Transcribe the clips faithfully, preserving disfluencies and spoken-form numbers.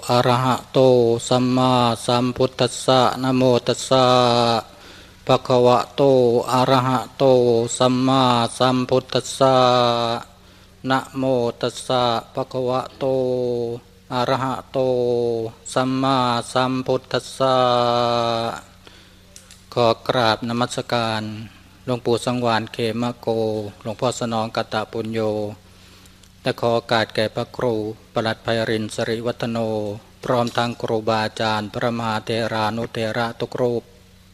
อะระหะโตสัมมาสัมพุทธัสสะนะโมตัสสะภะคะวะโตอะระหะโตสัมมาสัมพุทธัสสะนะโมตัสสะภะคะวะโตอะระหะโตสัมมาสัมพุทธัสสะขอกราบนมัสการหลวงปู่สังวาลเขมโกหลวงพ่อสนองกตปุญโญและขอโอกาสแก่พระครูปลัดไพรินทร์ สิริวัฒโนพร้อมทั้งครูบาอาจารย์พระมหาเถรานุเถระทุกรูป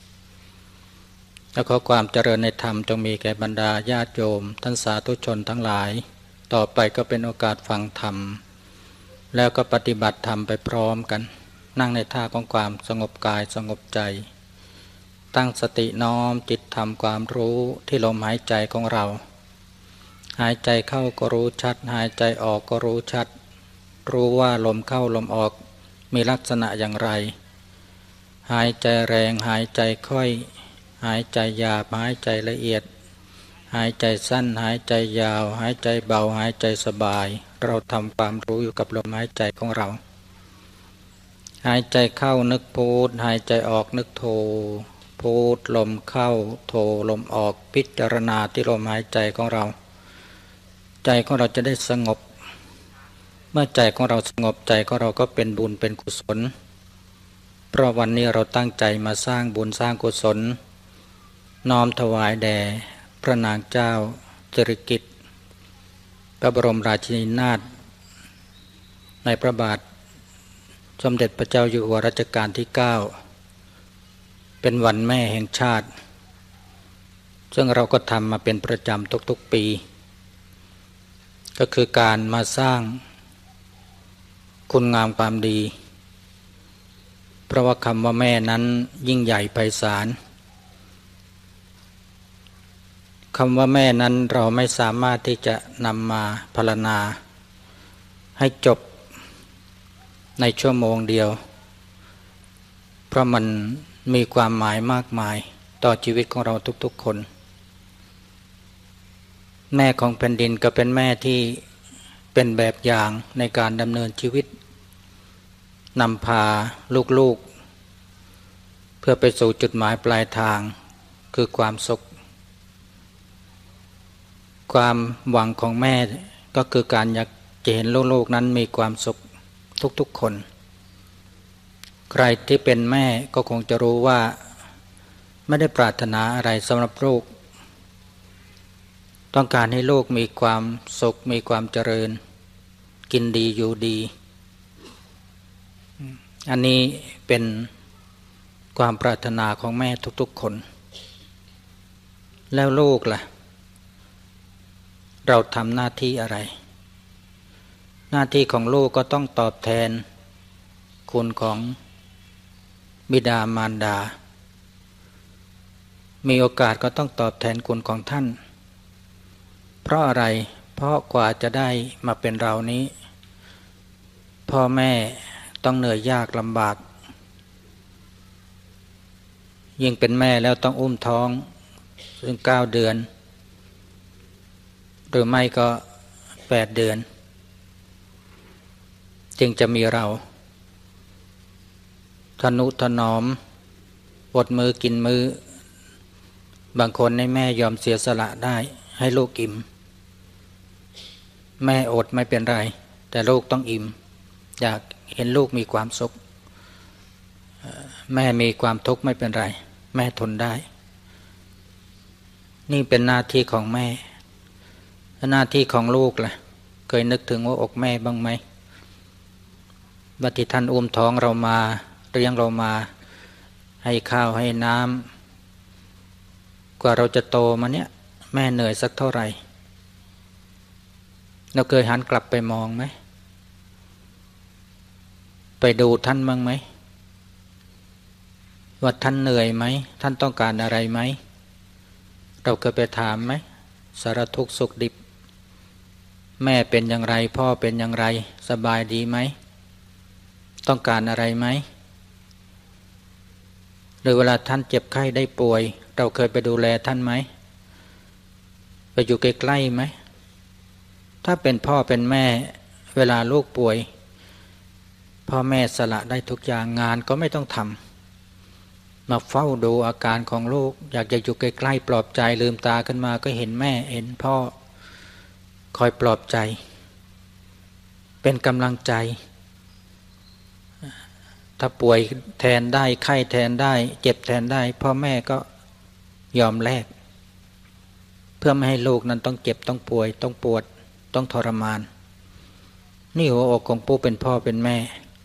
และขอความเจริญในธรรมจงมีแก่บรรดาญาติโยมท่านสาธุชนทั้งหลายต่อไปก็เป็นโอกาสฟังธรรมแล้วก็ปฏิบัติธรรมไปพร้อมกันนั่งในท่าของความสงบกายสงบใจตั้งสติน้อมจิตทำความรู้ที่ลมหายใจของเราหายใจเข้าก็รู้ชัดหายใจออกก็รู้ชัดรู้ว่าลมเข้าลมออกมีลักษณะอย่างไรหายใจแรงหายใจค่อยหายใจหยาบหายใจละเอียดหายใจสั้นหายใจยาวหายใจเบาหายใจสบายเราทำความรู้อยู่กับลมหายใจของเราหายใจเข้านึกพูดหายใจออกนึกโทพูดลมเข้าโทลมออกพิจารณาที่ลมหายใจของเราใจของเราจะได้สงบเมื่อใจของเราสงบใจของเราก็เป็นบุญเป็นกุศลเพราะวันนี้เราตั้งใจมาสร้างบุญสร้างกุศลน้อมถวายแด่พระนางเจ้าสิริกิติ์พระบรมราชินีนาถในพระบาทสมเด็จพระเจ้าอยู่หัวรัชกาลที่เก้าเป็นวันแม่แห่งชาติซึ่งเราก็ทำมาเป็นประจำทุกๆปีก็คือการมาสร้างคุณงามความดีเพราะว่าคำว่าแม่นั้นยิ่งใหญ่ไพศาลคำว่าแม่นั้นเราไม่สามารถที่จะนำมาพรรณนาให้จบในชั่วโมงเดียวเพราะมันมีความหมายมากมายต่อชีวิตของเราทุกๆคนแม่ของแผ่นดินก็เป็นแม่ที่เป็นแบบอย่างในการดำเนินชีวิตนำพาลูกๆเพื่อไปสู่จุดหมายปลายทางคือความสุขความหวังของแม่ก็คือการอยากจะเห็นลูกๆนั้นมีความสุขทุกๆคนใครที่เป็นแม่ก็คงจะรู้ว่าไม่ได้ปรารถนาอะไรสำหรับลูกต้องการให้ลูกมีความสุขมีความเจริญกินดีอยู่ดีอันนี้เป็นความปรารถนาของแม่ทุกๆคนแล้วลูกล่ะเราทำหน้าที่อะไรหน้าที่ของลูกก็ต้องตอบแทนคุณของบิดามารดามีโอกาสก็ต้องตอบแทนคุณของท่านเพราะอะไรเพราะกว่าจะได้มาเป็นเรานี้พ่อแม่ต้องเหนื่อยยากลำบากยิ่งเป็นแม่แล้วต้องอุ้มท้องถึงเก้าเดือนหรือไม่ก็แปดเดือนจึงจะมีเราทนุถนอมอดมือกินมือบางคนให้แม่ยอมเสียสละได้ให้ลูกอิ่มแม่อดไม่เป็นไรแต่ลูกต้องอิ่มอยากเห็นลูกมีความสุขแม่มีความทุกข์ไม่เป็นไรแม่ทนได้นี่เป็นหน้าที่ของแม่หน้าที่ของลูกล่ะเคยนึกถึงหัวอกแม่บ้างไหมว่าที่ท่านอุ้มท้องเรามาเลี้ยงเรามาให้ข้าวให้น้ำกว่าเราจะโตมาเนี้ยแม่เหนื่อยสักเท่าไหร่เราเคยหันกลับไปมองไหมไปดูท่านบ้างไหมว่าท่านเหนื่อยไหมท่านต้องการอะไรไหมเราเคยไปถามไหมสารทุกข์สุขดิบแม่เป็นอย่างไรพ่อเป็นอย่างไรสบายดีไหมต้องการอะไรไหมหรือเวลาท่านเจ็บไข้ได้ป่วยเราเคยไปดูแลท่านไหมไปอยู่ใกล้ๆไหมถ้าเป็นพ่อเป็นแม่เวลาลูกป่วยพ่อแม่สละได้ทุกอย่างงานก็ไม่ต้องทำมาเฝ้าดูอาการของลูกอยากจะอยู่ใกล้ๆปลอบใจลืมตาขึ้นมาก็เห็นแม่เห็นพ่อคอยปลอบใจเป็นกำลังใจถ้าป่วยแทนได้ไข้แทนได้เจ็บแทนได้พ่อแม่ก็ยอมแลกเพื่อไม่ให้ลูกนั้นต้องเจ็บต้องป่วยต้องปวดต้องทรมานนี่หัวอกของผู้เป็นพ่อเป็นแม่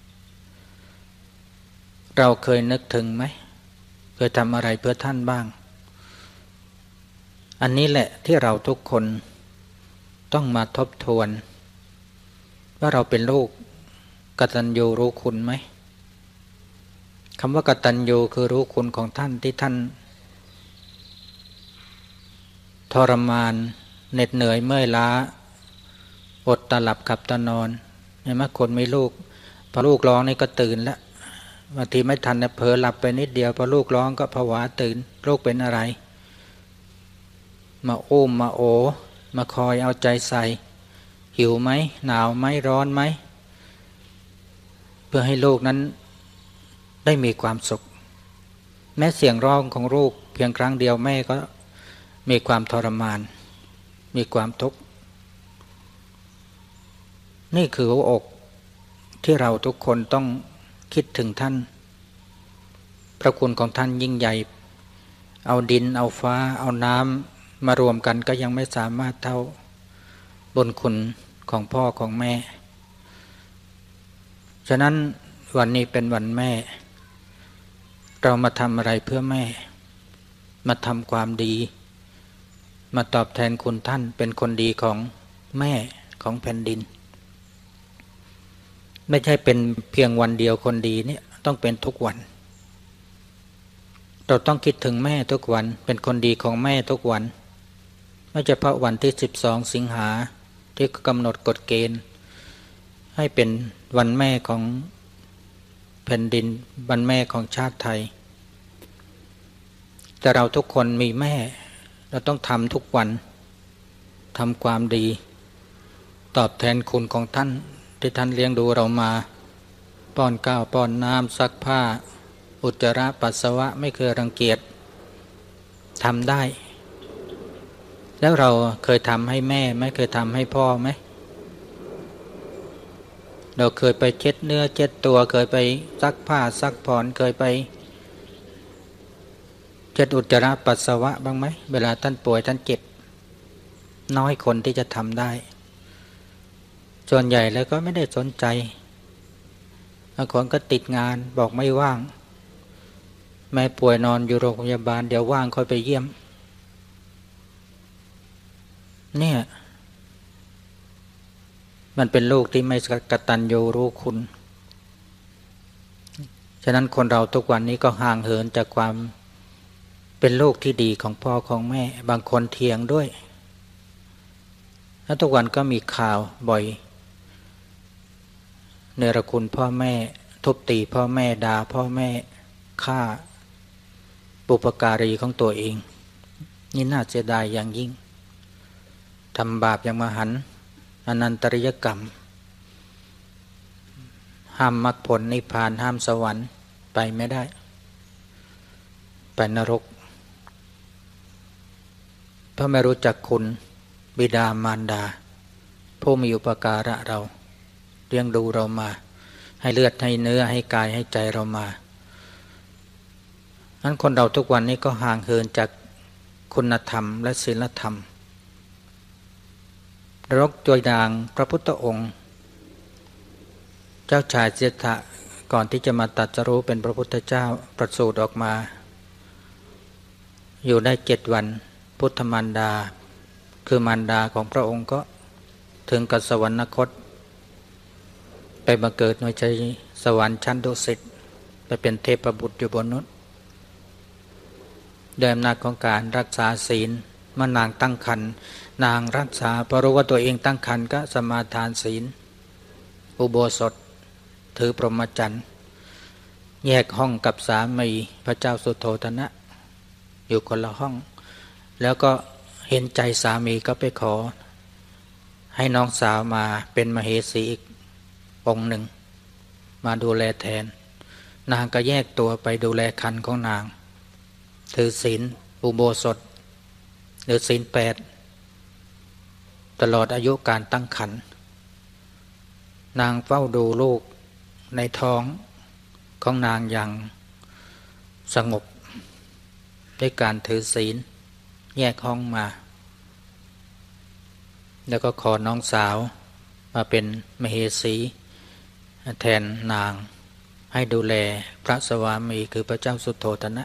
เราเคยนึกถึงไหมเคยทำอะไรเพื่อท่านบ้างอันนี้แหละที่เราทุกคนต้องมาทบทวนว่าเราเป็นลูกกตัญญูรู้คุณไหมคำว่ากตัญญูคือรู้คุณของท่านที่ท่านทรมานเหน็ดเหนื่อยเมื่อยล้าอดตาหลับขับตานอนเห็นไหมคนมีลูกพอลูกร้องนี่ก็ตื่นแล้วบางทีไม่ทันเผลอหลับไปนิดเดียวพอลูกร้องก็ผวาตื่นลูกเป็นอะไรมาอุ้มมาโอมาคอยเอาใจใส่หิวไหมหนาวไหมร้อนไหมเพื่อให้ลูกนั้นได้มีความสุขแม้เสียงร้องของลูกเพียงครั้งเดียวแม่ก็มีความทรมานมีความทุกข์นี่คือหัวอกที่เราทุกคนต้องคิดถึงท่านพระคุณของท่านยิ่งใหญ่เอาดินเอาฟ้าเอาน้ำมารวมกันก็ยังไม่สามารถเท่าบุญคุณของพ่อของแม่ฉะนั้นวันนี้เป็นวันแม่เรามาทำอะไรเพื่อแม่มาทำความดีมาตอบแทนคุณท่านเป็นคนดีของแม่ของแผ่นดินไม่ใช่เป็นเพียงวันเดียวคนดีเนี่ยต้องเป็นทุกวันเราต้องคิดถึงแม่ทุกวันเป็นคนดีของแม่ทุกวันไม่เฉพาะวันที่สิบสองสิงหาที่กำหนดกฎเกณฑ์ให้เป็นวันแม่ของแผ่นดินวันแม่ของชาติไทยแต่เราทุกคนมีแม่เราต้องทำทุกวันทำความดีตอบแทนคุณของท่านที่ท่านเลี้ยงดูเรามาป้อนข้าวป้อนน้ำซักผ้าอุจจาระปัสสาวะไม่เคยรังเกียจทำได้แล้วเราเคยทำให้แม่ไหมเคยทำให้พ่อไหมเราเคยไปเช็ดเนื้อเช็ดตัวเคยไปซักผ้าซักผ่อนเคยไปเช็ดอุจจาระปัสสาวะบ้างไหมเวลาท่านป่วยท่านเจ็บน้อยคนที่จะทำได้ส่วนใหญ่แล้วก็ไม่ได้สนใจบางคนก็ติดงานบอกไม่ว่างแม่ป่วยนอนอยู่โรงพยาบาลเดี๋ยวว่างค่อยไปเยี่ยมเนี่ยมันเป็นลูกที่ไม่กตัญญูรู้คุณฉะนั้นคนเราทุกวันนี้ก็ห่างเหินจากความเป็นลูกที่ดีของพ่อของแม่บางคนเถียงด้วยแล้วทุกวันก็มีข่าวบ่อยเนรคุณพ่อแม่ทุบตีพ่อแม่ด่าพ่อแม่ฆ่าบุพการีของตัวเองนี่น่าเสียดายอย่างยิ่งทำบาปอย่างมหันต์อนันตริยกรรมห้ามมรรคผลนิพพานห้ามสวรรค์ไปไม่ได้ไปนรกเพราะไม่รู้จักคุณบิดามารดาผู้มีอุปการะเราเลี้ยงดูเรามาให้เลือดให้เนื้อให้กายให้ใจเรามานั้นคนเราทุกวันนี้ก็ห่างเหินจากคุณธรรมและศีลธรรมยกตัวอย่างพระพุทธองค์เจ้าชายสิทธัตถะก่อนที่จะมาตรัสรู้เป็นพระพุทธเจ้าประสูติออกมาอยู่ได้เจ็ดวันพุทธมารดาคือมารดาของพระองค์ก็ถึงกับสวรรคตไปบังเกิดในใจสวรรค์ชั้นดุสิตไปเป็นเทพบุตรอยู่บนนู้นด้วยอำนาจของการรักษาศีลเมื่อนางตั้งครรภ์นางรักษาพอรู้ว่าตัวเองตั้งครรภ์ก็สมาทานศีลอุโบสถถือพรหมจรรย์แยกห้องกับสามีพระเจ้าสุโธทนะอยู่คนละห้องแล้วก็เห็นใจสามีก็ไปขอให้น้องสาวมาเป็นมเหสีอีกองค์หนึ่งมาดูแลแทนนางก็แยกตัวไปดูแลคันของนางถือศีลอุโบสถหรือศีลแปดตลอดอายุการตั้งครรภ์นางเฝ้าดูลูกในท้องของนางอย่างสงบด้วยการถือศีลแยกห้องมาแล้วก็ขอน้องสาวมาเป็นมเหสีแทนนางให้ดูแลพระสวามีคือพระเจ้าสุโธทนะ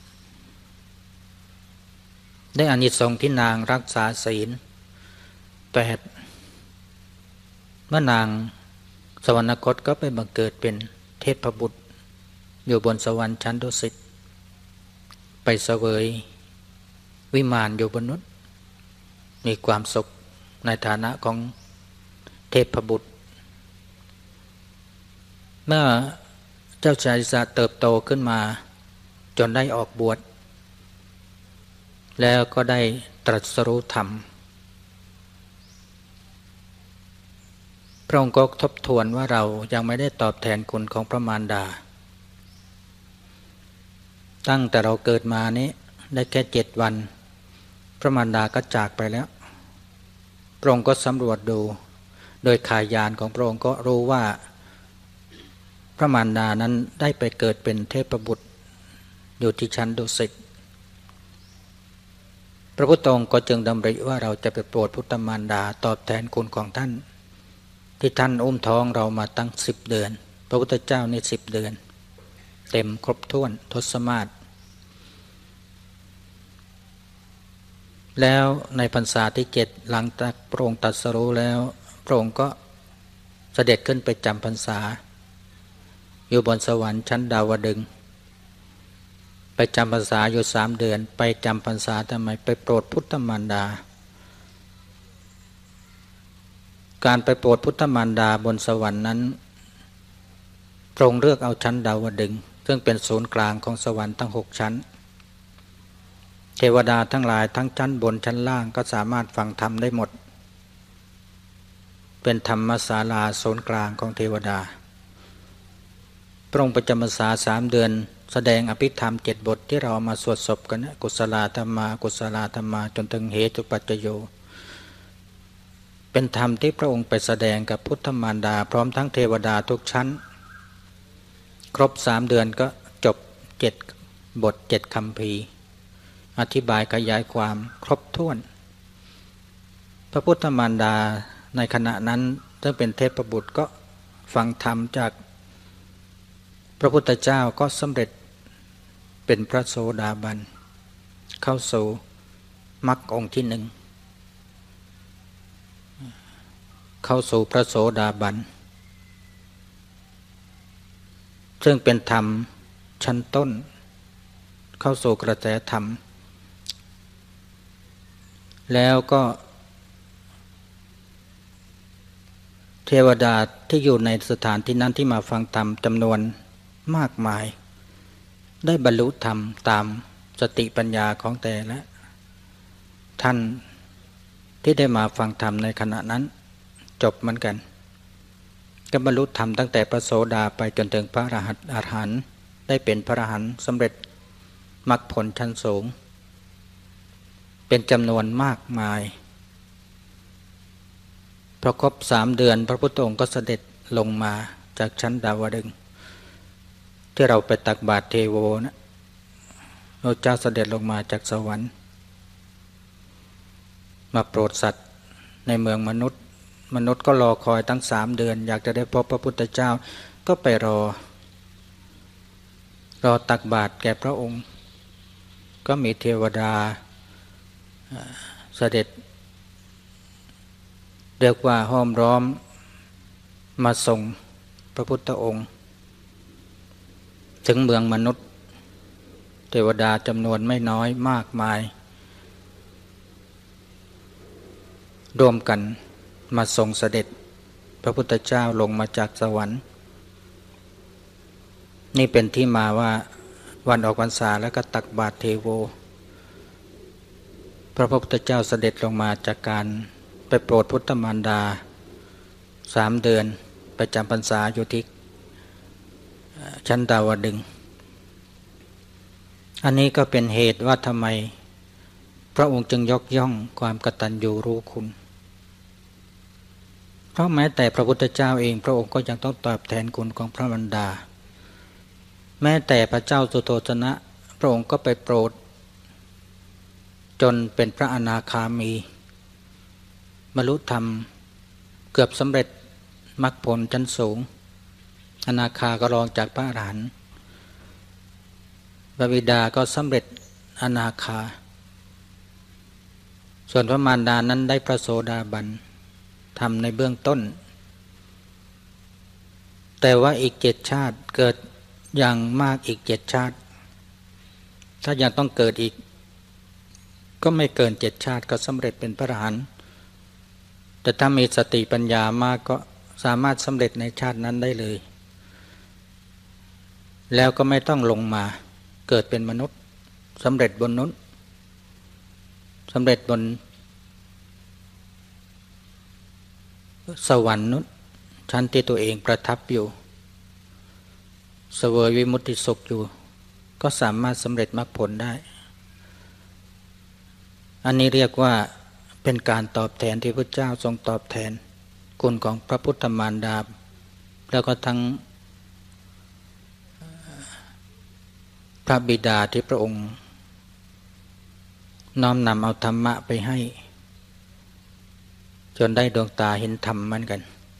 ได้อานิสงส์ที่นางรักษาศีลแปดเมื่อนางสวรรคตก็ไปบังเกิดเป็นเทพบุตรอยู่บนสวรรค์ชั้นดุสิตไปเสวยวิมานอยู่บนนุษย์มีความสุขในฐานะของเทพบุตรเมื่อเจ้าชายสิทธัตถะเติบโตขึ้นมาจนได้ออกบวชแล้วก็ได้ตรัสรู้ธรรมพระองค์ก็ทบทวนว่าเรายังไม่ได้ตอบแทนคุณของพระมารดาตั้งแต่เราเกิดมานี้ได้แค่เจ็ดวันพระมารดาก็จากไปแล้วพระองค์ก็สำรวจดูโดยขายานของพระองค์ก็รู้ว่าพระมารดานั้นได้ไปเกิดเป็นเทพบุตรอยู่ที่ชั้นดุสิตพระพุทธองค์ก็จึงดำริว่าเราจะไปโปรดพุทธมารดาตอบแทนคุณของท่านที่ท่านอุ้มท้องเรามาตั้งสิบเดือนพระพุทธเจ้านี่สิบเดือนเต็มครบถ้วนทศมาศแล้วในพรรษาที่เจ็ดหลังจากพระองค์ตรัสรู้แล้วพระองค์ก็เสด็จขึ้นไปจำพรรษาอยู่บนสวรรค์ชั้นดาวดึงส์ไปจำพรรษาอยู่สามเดือนไปจำพรรษาทำไมไปโปรดพุทธมารดาการไปโปรดพุทธมารดาบนสวรรค์นั้นพระองค์เลือกเอาชั้นดาวดึงส์ซึ่งเป็นศูนย์กลางของสวรรค์ทั้งหกชั้นเทวดาทั้งหลายทั้งชั้นบนชั้นล่างก็สามารถฟังธรรมได้หมดเป็นธรรมศาลาศูนย์กลางของเทวดาพระองค์ประจำพรรษาสามเดือนแสดงอภิธรรมเจ็ดบทที่เรามาสวดศพกันนะกุศลธรรมากุศลธรรมาจนถึงเหตุปัจจโยเป็นธรรมที่พระองค์ไปแสดงกับพุทธมารดาพร้อมทั้งเทวดาทุกชั้นครบสามเดือนก็จบเจ็ดบทเจ็ดคำพีอธิบายขยายความครบถ้วนพระพุทธมารดาในขณะนั้นซึ่งเป็นเทพบุตรก็ฟังธรรมจากพระพุทธเจ้าก็สำเร็จเป็นพระโสดาบันเข้าสู่มรรคองค์ที่หนึ่งเข้าสู่พระโสดาบันซึ่งเป็นธรรมชั้นต้นเข้าสู่กระแสธรรมแล้วก็เทวดาที่อยู่ในสถานที่นั้นที่มาฟังธรรมจำนวนมากมายได้บรรลุธรรมตามสติปัญญาของแต่ละท่านที่ได้มาฟังธรรมในขณะนั้นจบเหมือนกันก็บรรลุธรรมตั้งแต่พระโสดาไปจนถึงพระอรหันต์อรหันต์ได้เป็นพระอรหันต์สำเร็จมรรคผลชั้นสูงเป็นจำนวนมากมายพอครบสามเดือนพระพุทธองค์ก็เสด็จลงมาจากชั้นดาวดึงส์ที่เราไปตักบาตรเทโวนะพระเจ้าเสด็จลงมาจากสวรรค์มาโปรดสัตว์ในเมืองมนุษย์มนุษย์ก็รอคอยตั้งสามเดือนอยากจะได้พบพระพุทธเจ้าก็ไปรอรอตักบาตรแก่พระองค์ก็มีเทวดาเสด็จเรียกว่าห้อมล้อมมาส่งพระพุทธองค์ถึงเมืองมนุษย์เทวดาจำนวนไม่น้อยมากมายรวมกันมาส่งเสด็จพระพุทธเจ้าลงมาจากสวรรค์นี่เป็นที่มาว่าวันออกพรรษาแล้วก็ตักบาตรเทโวพระพุทธเจ้าเสด็จลงมาจากการไปโปรดพุทธมารดาสามเดือนไปจำพรรษาอยู่ที่ชั้นดาวดึงส์อันนี้ก็เป็นเหตุว่าทำไมพระองค์จึงยกย่องความกตัญญูรู้คุณเพราะแม้แต่พระพุทธเจ้าเองพระองค์ก็ยังต้องตอบแทนคุณของพระมารดาแม้แต่พระเจ้าสุโธทนะพระองค์ก็ไปโปรดจนเป็นพระอนาคามีบรรลุธรรมเกือบสำเร็จมรรคผลชั้นสูงอนาคาก็รองจากพระอรหันต์พระบิดาก็สำเร็จอนาคาส่วนพระมารดานั้นได้พระโสดาบันทำในเบื้องต้นแต่ว่าอีกเจ็ดชาติเกิดอย่างมากอีกเจ็ดชาติถ้ายังต้องเกิดอีกก็ไม่เกินเจ็ดชาติก็สำเร็จเป็นพระอรหันต์แต่ถ้ามีสติปัญญามากก็สามารถสำเร็จในชาตินั้นได้เลยแล้วก็ไม่ต้องลงมาเกิดเป็นมนุษย์สำเร็จบนนู้นสำเร็จบนสวรรค์นู้นชั้นที่ตัวเองประทับอยู่เสวยวิมุตติสุขอยู่ก็สามารถสำเร็จมรรคผลได้อันนี้เรียกว่าเป็นการตอบแทนที่พระเจ้าทรงตอบแทนคุณของพระพุทธมารดาแล้วก็ทั้งพระบิดาที่พระองค์น้อมนำเอาธรรมะไปให้จนได้ดวงตาเห็นธรรมเหมือนกัน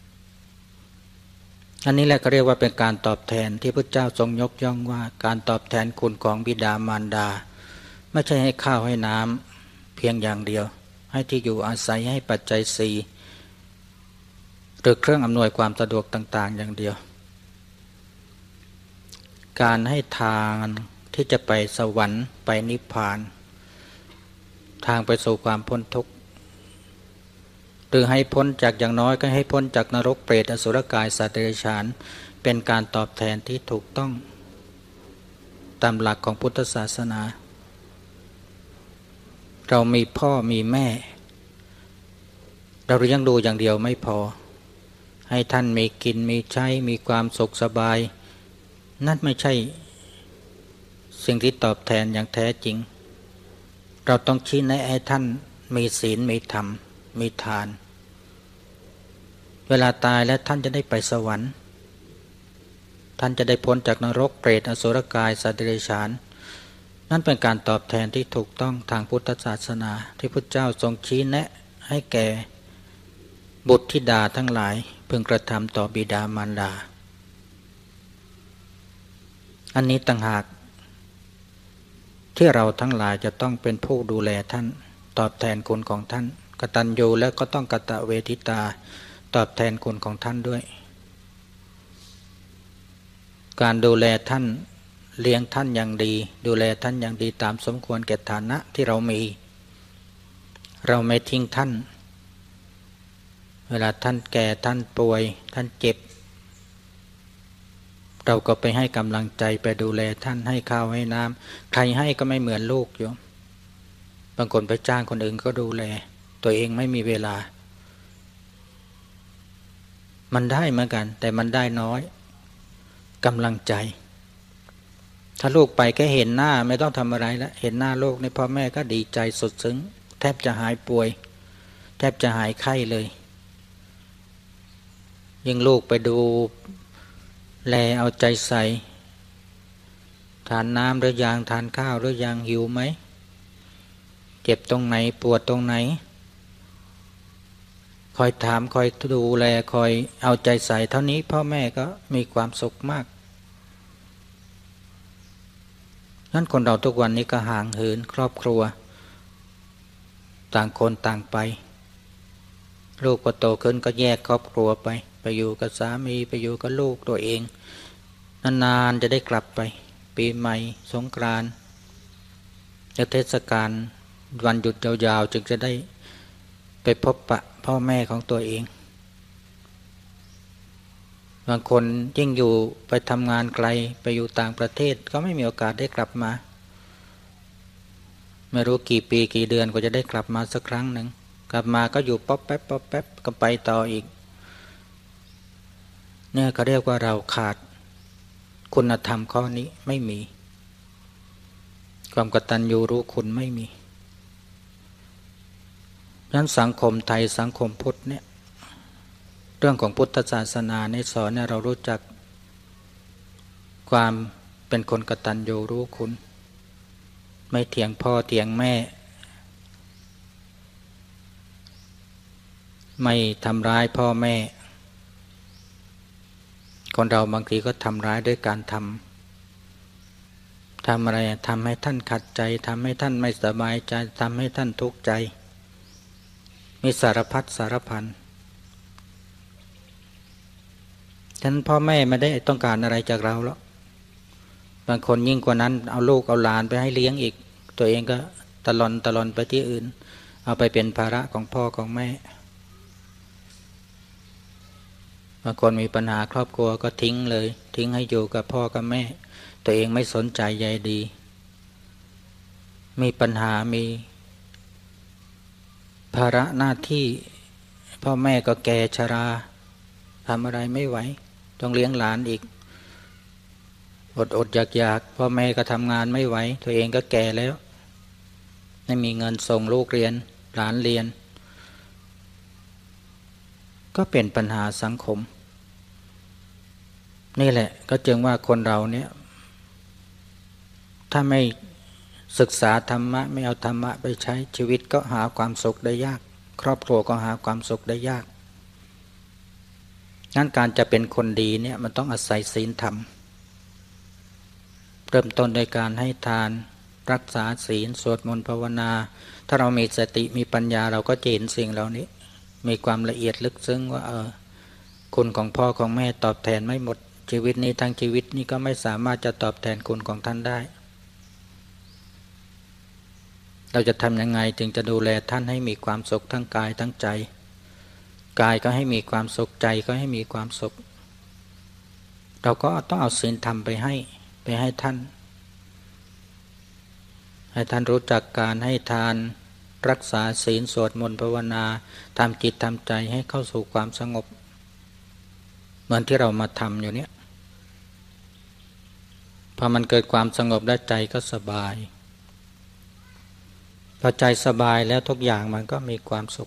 อันนี้แหละก็เรียกว่าเป็นการตอบแทนที่พระเจ้าทรงยกย่องว่าการตอบแทนคุณของบิดามารดาไม่ใช่ให้ข้าวให้น้ำเพียงอย่างเดียวให้ที่อยู่อาศัยให้ปัจจัยสี่หรือเครื่องอำนวยความสะดวกต่างๆอย่างเดียวการให้ทานที่จะไปสวรรค์ไปนิพพานทางไปสู่ความพ้นทุกข์หรือให้พ้นจากอย่างน้อยก็ให้พ้นจากนรกเปรตอสุรกายสัตว์เดรัจฉานเป็นการตอบแทนที่ถูกต้องตามหลักของพุทธศาสนาเรามีพ่อมีแม่เราเลี้ยงดูอย่างเดียวไม่พอให้ท่านมีกินมีใช้มีความสุขสบายนั่นไม่ใช่สิ่งที่ตอบแทนอย่างแท้จริงเราต้องชี้แนะให้ท่านมีศีลมีธรรมมีทานเวลาตายแล้วท่านจะได้ไปสวรรค์ท่านจะได้พ้นจากนรกเปรตอสุรกายสัตว์เดรัจฉานนั่นเป็นการตอบแทนที่ถูกต้องทางพุทธศาสนาที่พระเจ้าทรงชี้แนะให้แก่บุตรธิดาทั้งหลายพึงกระทำต่อบิดามารดาอันนี้ต่างหากที่เราทั้งหลายจะต้องเป็นผู้ดูแลท่านตอบแทนคุณของท่านกตัญญูแล้วก็ต้องกตเวทิตาตอบแทนคุณของท่านด้วยการดูแลท่านเลี้ยงท่านอย่างดีดูแลท่านอย่างดีตามสมควรแก่ฐานะที่เรามีเราไม่ทิ้งท่านเวลาท่านแก่ท่านป่วยท่านเจ็บเราก็ไปให้กำลังใจไปดูแลท่านให้ข้าวให้น้ำใครให้ก็ไม่เหมือนลูกโยมบางคนไปจ้างคนอื่นก็ดูแลตัวเองไม่มีเวลามันได้เหมือนกันแต่มันได้น้อยกำลังใจถ้าลูกไปแค่เห็นหน้าไม่ต้องทำอะไรแล้วเห็นหน้าลูกในพ่อแม่ก็ดีใจสุดซึ้งแทบจะหายป่วยแทบจะหายไข้เลยยิ่งลูกไปดูแลเอาใจใส่ทานน้ำหรือยังทานข้าวหรือยังหิวไหมเจ็บตรงไหนปวดตรงไหนคอยถามคอยดูแลคอยเอาใจใส่เท่านี้พ่อแม่ก็มีความสุขมากนั้นคนเราทุกวันนี้ก็ห่างเหินครอบครัวต่างคนต่างไปลูกพอโตขึ้นก็แยกครอบครัวไปไปอยู่กับสามีไปอยู่กับลูกตัวเองนานๆจะได้กลับไปปีใหม่สงกรานต์และเทศกาลวันหยุดยาวๆจึงจะได้ไปพบปะพ่อแม่ของตัวเองบางคนยิ่งอยู่ไปทำงานไกลไปอยู่ต่างประเทศก็ไม่มีโอกาสได้กลับมาไม่รู้กี่ปีกี่เดือนก็จะได้กลับมาสักครั้งหนึ่งกลับมาก็อยู่ป๊อปแป๊บป๊อปแป๊บก็ไปต่ออีกเนี่ยเขาเรียกว่าเราขาดคุณธรรมข้อนี้ไม่มีความกตัญญูรู้คุณไม่มีฉะนั้นสังคมไทยสังคมพุทธเนี่ยเรื่องของพุทธศาสนาในสอนเนี่ยเรารู้จักความเป็นคนกตัญญูรู้คุณไม่เถียงพ่อเถียงแม่ไม่ทำร้ายพ่อแม่คนเราบางทีก็ทำร้ายด้วยการทำทำอะไรทำให้ท่านขัดใจทำให้ท่านไม่สบายใจทำให้ท่านทุกข์ใจมีสารพัดสารพันฉะนั้นพ่อแม่ไม่ได้ต้องการอะไรจากเราแล้วบางคนยิ่งกว่านั้นเอาลูกเอาหลานไปให้เลี้ยงอีกตัวเองก็ตะลอนตะลอนไปที่อื่นเอาไปเป็นภาระของพ่อของแม่บางคนมีปัญหาครอบครัวก็ทิ้งเลยทิ้งให้อยู่กับพ่อกับแม่ตัวเองไม่สนใจใยดีมีปัญหามีภาระหน้าที่พ่อแม่ก็แก่ชราทำอะไรไม่ไหวต้องเลี้ยงหลานอีกอดอดอยากอยากพ่อแม่ก็ทำงานไม่ไหวตัวเองก็แก่แล้วไม่มีเงินส่งลูกเรียนหลานเรียนก็เป็นปัญหาสังคมนี่แหละก็จึงว่าคนเราเนี่ยถ้าไม่ศึกษาธรรมะไม่เอาธรรมะไปใช้ชีวิตก็หาความสุขได้ยากครอบครัวก็หาความสุขได้ยากงั้นการจะเป็นคนดีเนี่ยมันต้องอาศัยศีลธรรมเริ่มต้นโดยการให้ทานรักษาศีลสวดมนต์ภาวนาถ้าเรามีสติมีปัญญาเราก็จะเห็นสิ่งเหล่านี้มีความละเอียดลึกซึ้งว่าเออคุณของพ่อของแม่ตอบแทนไม่หมดชีวิตนี้ทั้งชีวิตนี้ก็ไม่สามารถจะตอบแทนคุณของท่านได้เราจะทำยังไงจึงจะดูแลท่านให้มีความสุขทั้งกายทั้งใจกายก็ให้มีความสุขใจก็ให้มีความสุขเราก็ต้องเอาศีลธรรมไปให้ไปให้ท่านให้ท่านรู้จักการให้ทานรักษาศีลสวดมนต์ภาวนาทำจิตทำใจให้เข้าสู่ความสงบเหมือนที่เรามาทำอยู่เนี่ยพอมันเกิดความสงบและใจก็สบายพอใจสบายแล้วทุกอย่างมันก็มีความสุข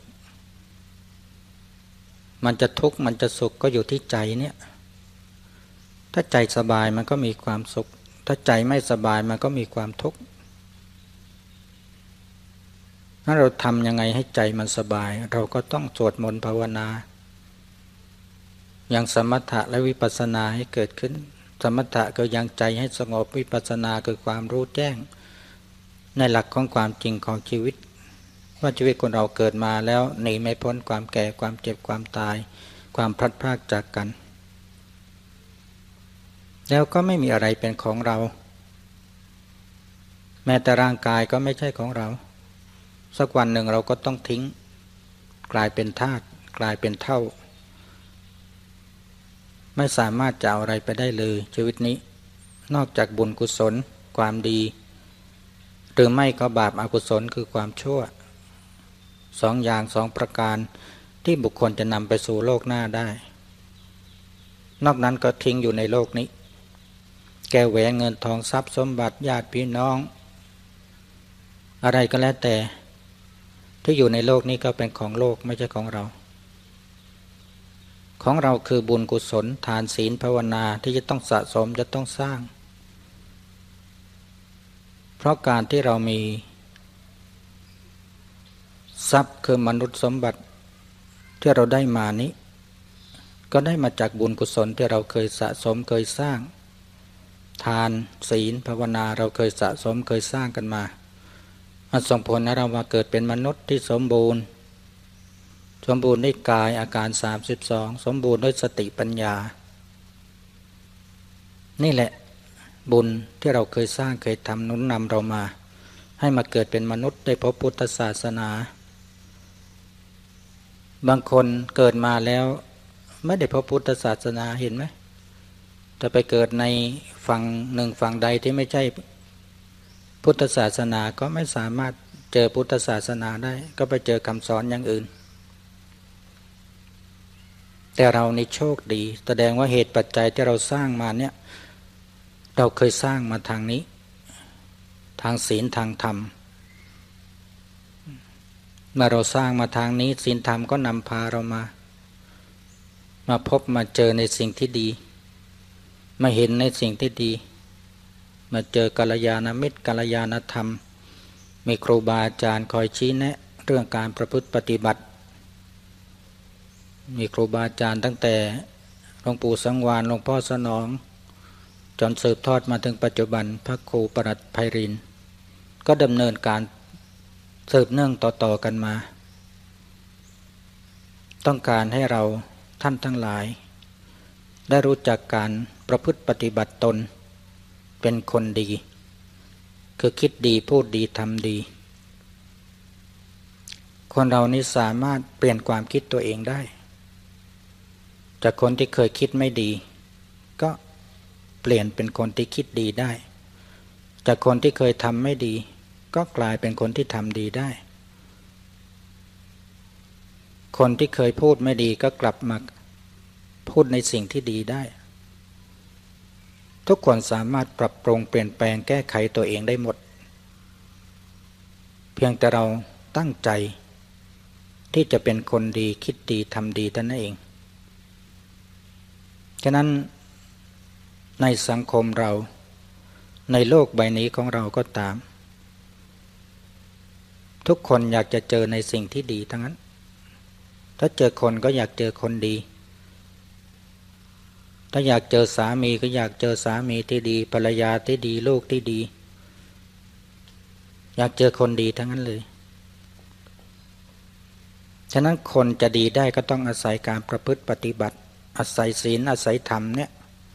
มันจะทุกข์มันจะสุขก็อยู่ที่ใจเนี่ยถ้าใจสบายมันก็มีความสุขถ้าใจไม่สบายมันก็มีความทุกข์ถ้าเราทำยังไงให้ใจมันสบายเราก็ต้องสวดมนต์ภาวนาอย่างสมถะและวิปัสสนาให้เกิดขึ้นสมถะก็ยังใจให้สงบวิปัสสนาคือความรู้แจ้งในหลักของความจริงของชีวิตว่าชีวิตคนเราเกิดมาแล้วหนีไม่พ้นความแก่ความเจ็บความตายความพลัดพรากจากกันแล้วก็ไม่มีอะไรเป็นของเราแม้แต่ร่างกายก็ไม่ใช่ของเราสักวันหนึ่งเราก็ต้องทิ้งกลายเป็นธาตุกลายเป็นเท่าไม่สามารถจะเอาอะไรไปได้เลยชีวิตนี้นอกจากบุญกุศลความดีหรือไม่ก็บาปอกุศลคือความชั่วสองอย่างสองประการที่บุคคลจะนำไปสู่โลกหน้าได้นอกนั้นก็ทิ้งอยู่ในโลกนี้แก้วแหวนเงินทองทรัพย์สมบัติญาติพี่น้องอะไรก็แล้วแต่ที่อยู่ในโลกนี้ก็เป็นของโลกไม่ใช่ของเราของเราคือบุญกุศลทานศีลภาวนาที่จะต้องสะสมจะต้องสร้างเพราะการที่เรามีทรัพย์คือมนุษย์สมบัติที่เราได้มานี้ก็ได้มาจากบุญกุศลที่เราเคยสะสมเคยสร้างทานศีลภาวนาเราเคยสะสมเคยสร้างกันมามันส่งผลให้เรามาเกิดเป็นมนุษย์ที่สมบูรณ์สมบูรณ์ด้วยกายอาการสามสิบสองสมบูรณ์ด้วยสติปัญญานี่แหละบุญที่เราเคยสร้างเคยทำหนุนนำเรามาให้มาเกิดเป็นมนุษย์ได้พบพุทธศาสนาบางคนเกิดมาแล้วไม่ได้พบพุทธศาสนาเห็นไหมแต่ไปเกิดในฝั่งหนึ่งฝั่งใดที่ไม่ใช่พุทธศาสนาก็ไม่สามารถเจอพุทธศาสนาได้ก็ไปเจอคำสอนอย่างอื่นแต่เรานี่โชคดีแสดงว่าเหตุปัจจัยที่เราสร้างมาเนี่ยเราเคยสร้างมาทางนี้ทางศีลทางธรรมเมื่อเราสร้างมาทางนี้ศีลธรรมก็นำพาเรามามาพบมาเจอในสิ่งที่ดีมาเห็นในสิ่งที่ดีมาเจอกัลยาณมิตรกัลยาณธรรมมีครูบาอาจารย์คอยชี้แนะเรื่องการประพฤติปฏิบัติมีครูบาอาจารย์ตั้งแต่หลวงปู่สังวาลหลวงพ่อสนองจนสืบทอดมาถึงปัจจุบันพระครูประหลัดไพรินทร์ก็ดำเนินการสืบเนื่องต่อๆกันมาต้องการให้เราท่านทั้งหลายได้รู้จักการประพฤติปฏิบัติตนเป็นคนดีคือคิดดีพูดดีทำดีคนเรานี้สามารถเปลี่ยนความคิดตัวเองได้จากคนที่เคยคิดไม่ดีก็เปลี่ยนเป็นคนที่คิดดีได้จากคนที่เคยทำไม่ดีก็กลายเป็นคนที่ทำดีได้คนที่เคยพูดไม่ดีก็กลับมาพูดในสิ่งที่ดีได้ทุกคนสามารถปรับปรุงเปลี่ยนแปลงแก้ไขตัวเองได้หมดเพียงแต่เราตั้งใจที่จะเป็นคนดีคิดดีทำดีเท่านั้นเองฉะนั้นในสังคมเราในโลกใบนี้ของเราก็ตามทุกคนอยากจะเจอในสิ่งที่ดีทั้งนั้นถ้าเจอคนก็อยากเจอคนดีถ้าอยากเจอสามีก็อยากเจอสามีที่ดีภรรยาที่ดีลูกที่ดีอยากเจอคนดีทั้งนั้นเลยฉะนั้นคนจะดีได้ก็ต้องอาศัยการประพฤติปฏิบัติอาศัยศีลอาศัยธรรมเนี่ย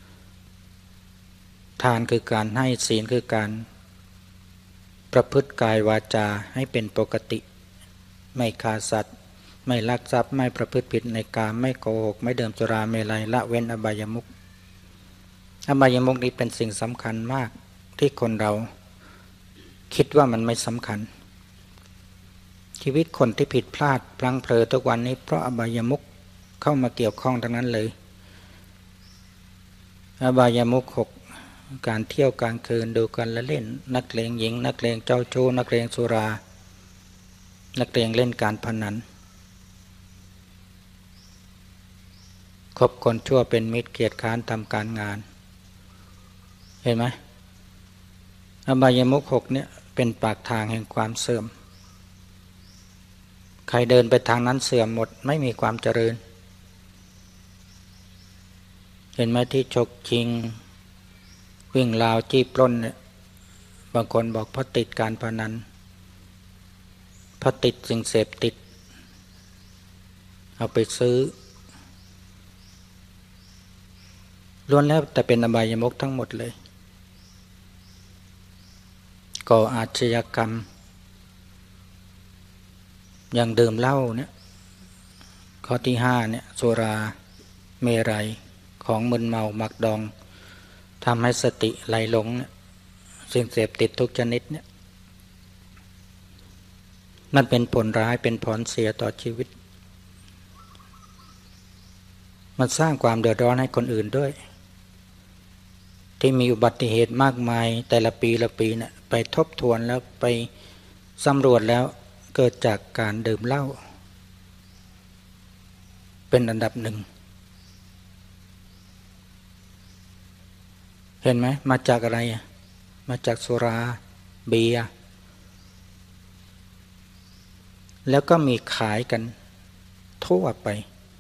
ทานคือการให้ศีลคือการประพฤติกายวาจาให้เป็นปกติไม่ฆ่าสัตว์ไม่ลักทรัพย์ไม่ประพฤติผิดในกามไม่โกหกไม่ดื่มสุราเมลัยละเว้นอบายมุขอบายมุขนี้เป็นสิ่งสำคัญมากที่คนเราคิดว่ามันไม่สำคัญชีวิตคนที่ผิดพลาดพลั้งเผลอทุกวันนี้เพราะอบายมุขเข้ามาเกี่ยวข้องทั้งนั้นเลยอบายมุขหกการเที่ยวกลางคืนดูกันและเล่นนักเลงหญิงนักเลงเจ้าชู้นักเลงสุรานักเลงเล่นการพนันคบคนชั่วเป็นมิตรเกียจค้านทำการงานเห็นไหมอบายมุขหกเนี่ยเป็นปากทางแห่งความเสื่อมใครเดินไปทางนั้นเสื่อมหมดไม่มีความเจริญเห็นไหมที่ฉกชิงวิ่งราวจี้ปล้นเนี่ยบางคนบอกเพราะติดการพนันเพราะติดสิ่งเสพติดเอาไปซื้อล้วนแล้วแต่เป็นอบายมุขทั้งหมดเลยก่ออาชญากรรมอย่างดื่มเหล้าเนี่ยข้อที่ห้าเนี่ยสุราเมรัยของมึนเมาหมักดองทำให้สติไหลหลงเนี่ยสิ่งเสพติดทุกชนิดเนี่ยมันเป็นผลร้ายเป็นผลเสียต่อชีวิตมันสร้างความเดือดร้อนให้คนอื่นด้วยที่มีอุบัติเหตุมากมายแต่ละปีละปีเนี่ยไปทบทวนแล้วไปสำรวจแล้วเกิดจากการดื่มเหล้าเป็นอันดับหนึ่งเห็นไหมมาจากอะไรมาจากสุราเบียร์แล้วก็มีขายกันทั่วไป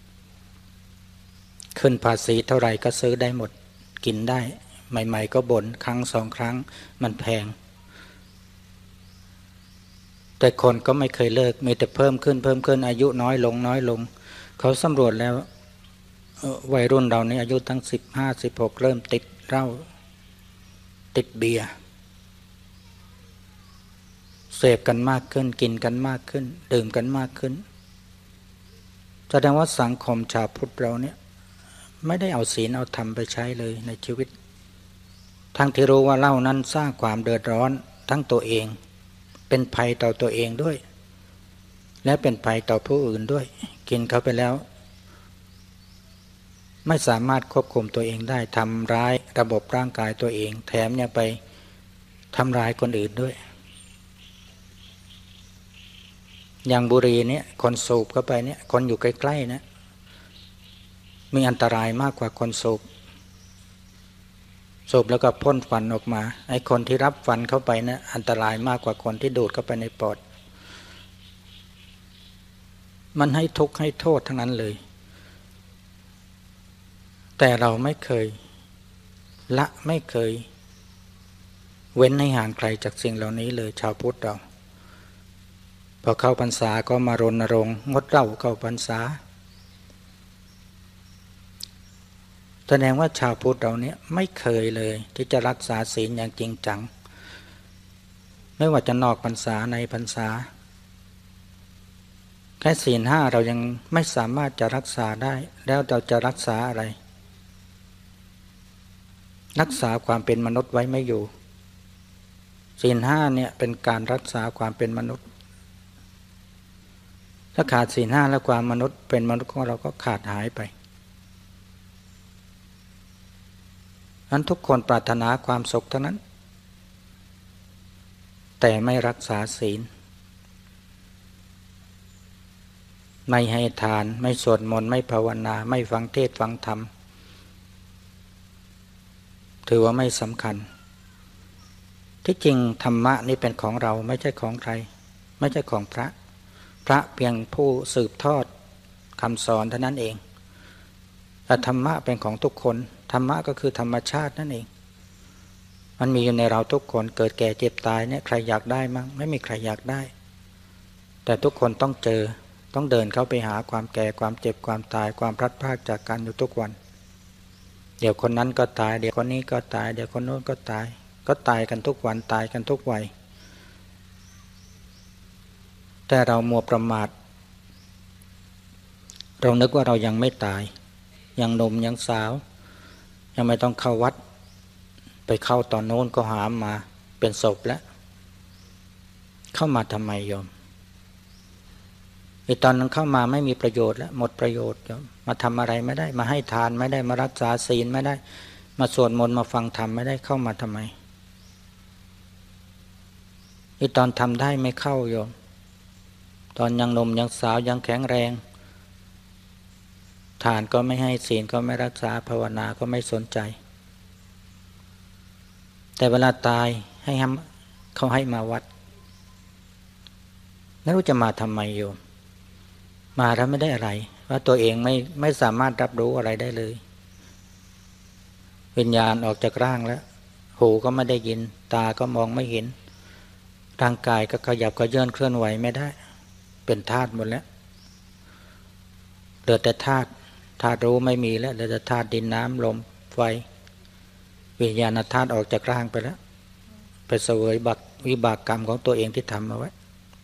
ขึ้นภาษีเท่าไหร่ก็ซื้อได้หมดกินได้ใหม่ๆก็บ่นครั้งสองครั้งมันแพงแต่คนก็ไม่เคยเลิกมีแต่เพิ่มขึ้นเพิ่มขึ้นอายุน้อยลงน้อยลงเขาสำรวจแล้ววัยรุ่นเรานี่อายุตั้งสิบห้าสิบหกเริ่มติดเหล้าติดเบียร์เสพกันมากขึ้นกินกันมากขึ้นดื่มกันมากขึ้นแสดงว่าสังคมชาวพุทธเราเนี่ยไม่ได้เอาศีลเอาธรรมไปใช้เลยในชีวิตทั้งที่รู้ว่าเหล้านั้นสร้างความเดือดร้อนทั้งตัวเองเป็นภัยต่อตัวเองด้วยและเป็นภัยต่อผู้อื่นด้วยกินเข้าไปแล้วไม่สามารถควบคุมตัวเองได้ทำร้ายระบบร่างกายตัวเองแถมยังไปทำร้ายคนอื่นด้วยอย่างบุหรี่เนี่ยคนสูบเข้าไปเนี่ยคนอยู่ใกล้ๆนะมีอันตรายมากกว่าคนสูบสูบแล้วก็พ่นควันออกมาไอ้คนที่รับควันเข้าไปนะอันตรายมากกว่าคนที่ดูดเข้าไปในปอดมันให้ทุกข์ให้โทษทั้งนั้นเลยแต่เราไม่เคยละไม่เคยเว้นให้ห่างไกลจากสิ่งเหล่านี้เลยชาวพุทธเราพอเข้าพรรษาก็มารณรงค์งดเหล้าเข้าพรรษาแสดงว่าชาวพุทธเราเนี่ยไม่เคยเลยที่จะรักษาศีลอย่างจริงจังไม่ว่าจะนอกพรรษาในพรรษาแค่ศีลห้าเรายังไม่สามารถจะรักษาได้แล้วเราจะรักษาอะไรรักษาความเป็นมนุษย์ไว้ไม่อยู่ศีลห้าเนี่ยเป็นการรักษาความเป็นมนุษย์ถ้าขาดศีลห้าแล้วความมนุษย์เป็นมนุษย์ของเราก็ขาดหายไปนั้นทุกคนปรารถนาความสุขเท่านั้นแต่ไม่รักษาศีลไม่ให้ทานไม่สวดมนต์ไม่ภาวนาไม่ฟังเทศน์ฟังธรรมถือว่าไม่สำคัญที่จริงธรรมะนี่เป็นของเราไม่ใช่ของใครไม่ใช่ของพระพระเพียงผู้สืบทอดคำสอนเท่านั้นเองแต่ธรรมะเป็นของทุกคนธรรมะก็คือธรรมชาตินั่นเองมันมีอยู่ในเราทุกคนเกิดแก่เจ็บตายเนี่ยใครอยากได้มั้งไม่มีใครอยากได้แต่ทุกคนต้องเจอต้องเดินเข้าไปหาความแก่ความเจ็บความตายความพลัดพรากจากกันอยู่ทุกวันเดี๋ยวคนนั้นก็ตายเดี๋ยวคนนี้ก็ตายเดี๋ยวคนโน้นก็ตายก็ตายกันทุกวันตายกันทุกวัยแต่เรามัวประมาทเรานึกว่าเรายังไม่ตายยังหนุ่มยังสาวยังไม่ต้องเข้าวัดไปเข้าตอนโน้นก็หามมาเป็นศพแล้วเข้ามาทำไมโยมไอ้ตอนนั้นเข้ามาไม่มีประโยชน์แล้วหมดประโยชน์โยมมาทำอะไรไม่ได้มาให้ทานไม่ได้มารักษาศีลไม่ได้มาสวดมนต์มาฟังธรรมไม่ได้เข้ามาทำไมไอ้ตอนทำได้ไม่เข้าโยมตอนยังหนุ่มยังสาวยังแข็งแรงทานก็ไม่ให้ศีลก็ไม่รักษาภาวนาก็ไม่สนใจแต่เวลาตายให้เขาให้มาวัดไม่รู้จะมาทำไมโยมมาแล้วไม่ได้อะไรว่าตัวเองไม่ไม่สามารถรับรู้อะไรได้เลยวิญญาณออกจากร่างแล้วหูก็ไม่ได้ยินตาก็มองไม่เห็นร่างกายก็ขยับก็เยื่อนเคลื่อนไหวไม่ได้เป็นธาตุหมดแล้วเหลือแต่ธาตุธาตุรู้ไม่มีแล้วเหลือแต่ธาตุดินน้ำลมไฟวิญญาณธาตุออกจากร่างไปแล้วไปเสวยบักวิบากกรรมของตัวเองที่ทำเอาไว้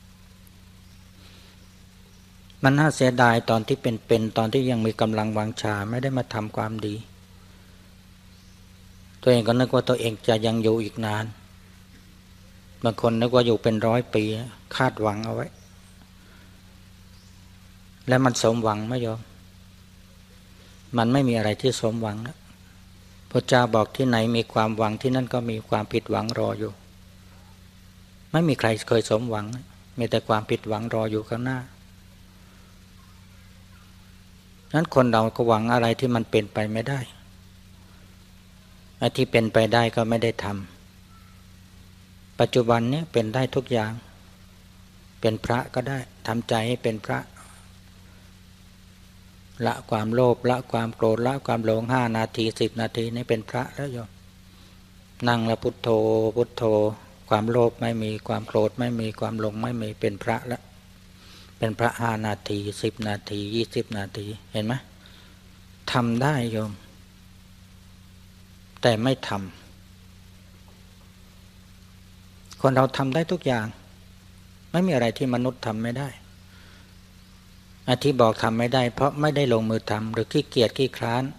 มันน่าเสียดายตอนที่เป็นๆตอนที่ยังมีกำลังวังชาไม่ได้มาทำความดีตัวเองก็นึกว่าตัวเองจะยังอยู่อีกนานบางคนนึกว่าอยู่เป็นร้อยปีคาดหวังเอาไว้แล้วมันสมหวังไหมโยมมันไม่มีอะไรที่สมหวังนะพระเจ้าบอกที่ไหนมีความหวังที่นั่นก็มีความผิดหวังรออยู่ไม่มีใครเคยสมหวังมีแต่ความผิดหวังรออยู่ข้างหน้านั้นคนเราก็หวังอะไรที่มันเป็นไปไม่ได้ไอ้ที่เป็นไปได้ก็ไม่ได้ทำปัจจุบันนี้เป็นได้ทุกอย่างเป็นพระก็ได้ทำใจให้เป็นพระละความโลภละความโกรธละความหลงห้านาทีสิบนาทีนี่เป็นพระแล้วโยมนั่งแล้วพุทโธพุทโธความโลภไม่มีความโกรธไม่มีความหลงไม่มีเป็นพระแล้วเป็นพระห้านาทีสิบนาทียี่สิบนาทีเห็นไหมทำได้โยมแต่ไม่ทำคนเราทำได้ทุกอย่างไม่มีอะไรที่มนุษย์ทำไม่ได้อที่บอกทำไม่ได้เพราะไม่ได้ลงมือทำหรือขี้เกียจขี้คร้าน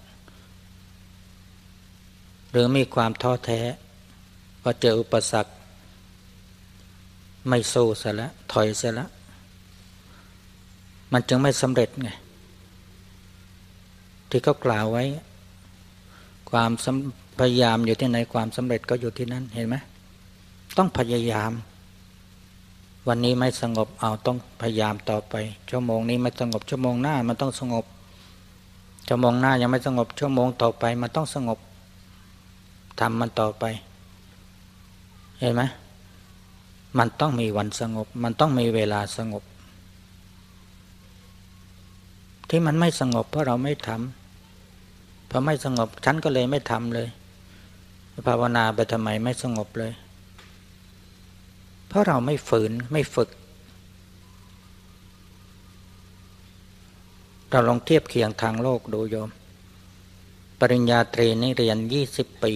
หรือมีความท้อแท้พอเจออุปสรรคไม่สู้ซะแล้วถอยซะแล้วมันจึงไม่สำเร็จไงที่เขากล่าวไว้ความพยายามอยู่ที่ไหนความสำเร็จก็อยู่ที่นั่นเห็นไหมต้องพยายามวันนี้ไม่สงบเอาต้องพยายามต่อไปชั่วโมงนี้ไม่สงบชั่วโมงหน้ามันต้องสงบชั่วโมงหน้ายังไม่สงบชั่วโมงต่อไปมันต้องสงบทำมันต่อไปเห็นไหมมันต้องมีวันสงบมันต้องมีเวลาสงบที่มันไม่สงบเพราะเราไม่ทำพอไม่สงบฉันก็เลยไม่ทำเลยภาวนาไปทำไมไม่สงบเลยเพราะเราไม่ฝืนไม่ฝึกเราลองเทียบเคียงทางโลกดูโยมปริญญาตรีนี่เรียนยี่สิบปี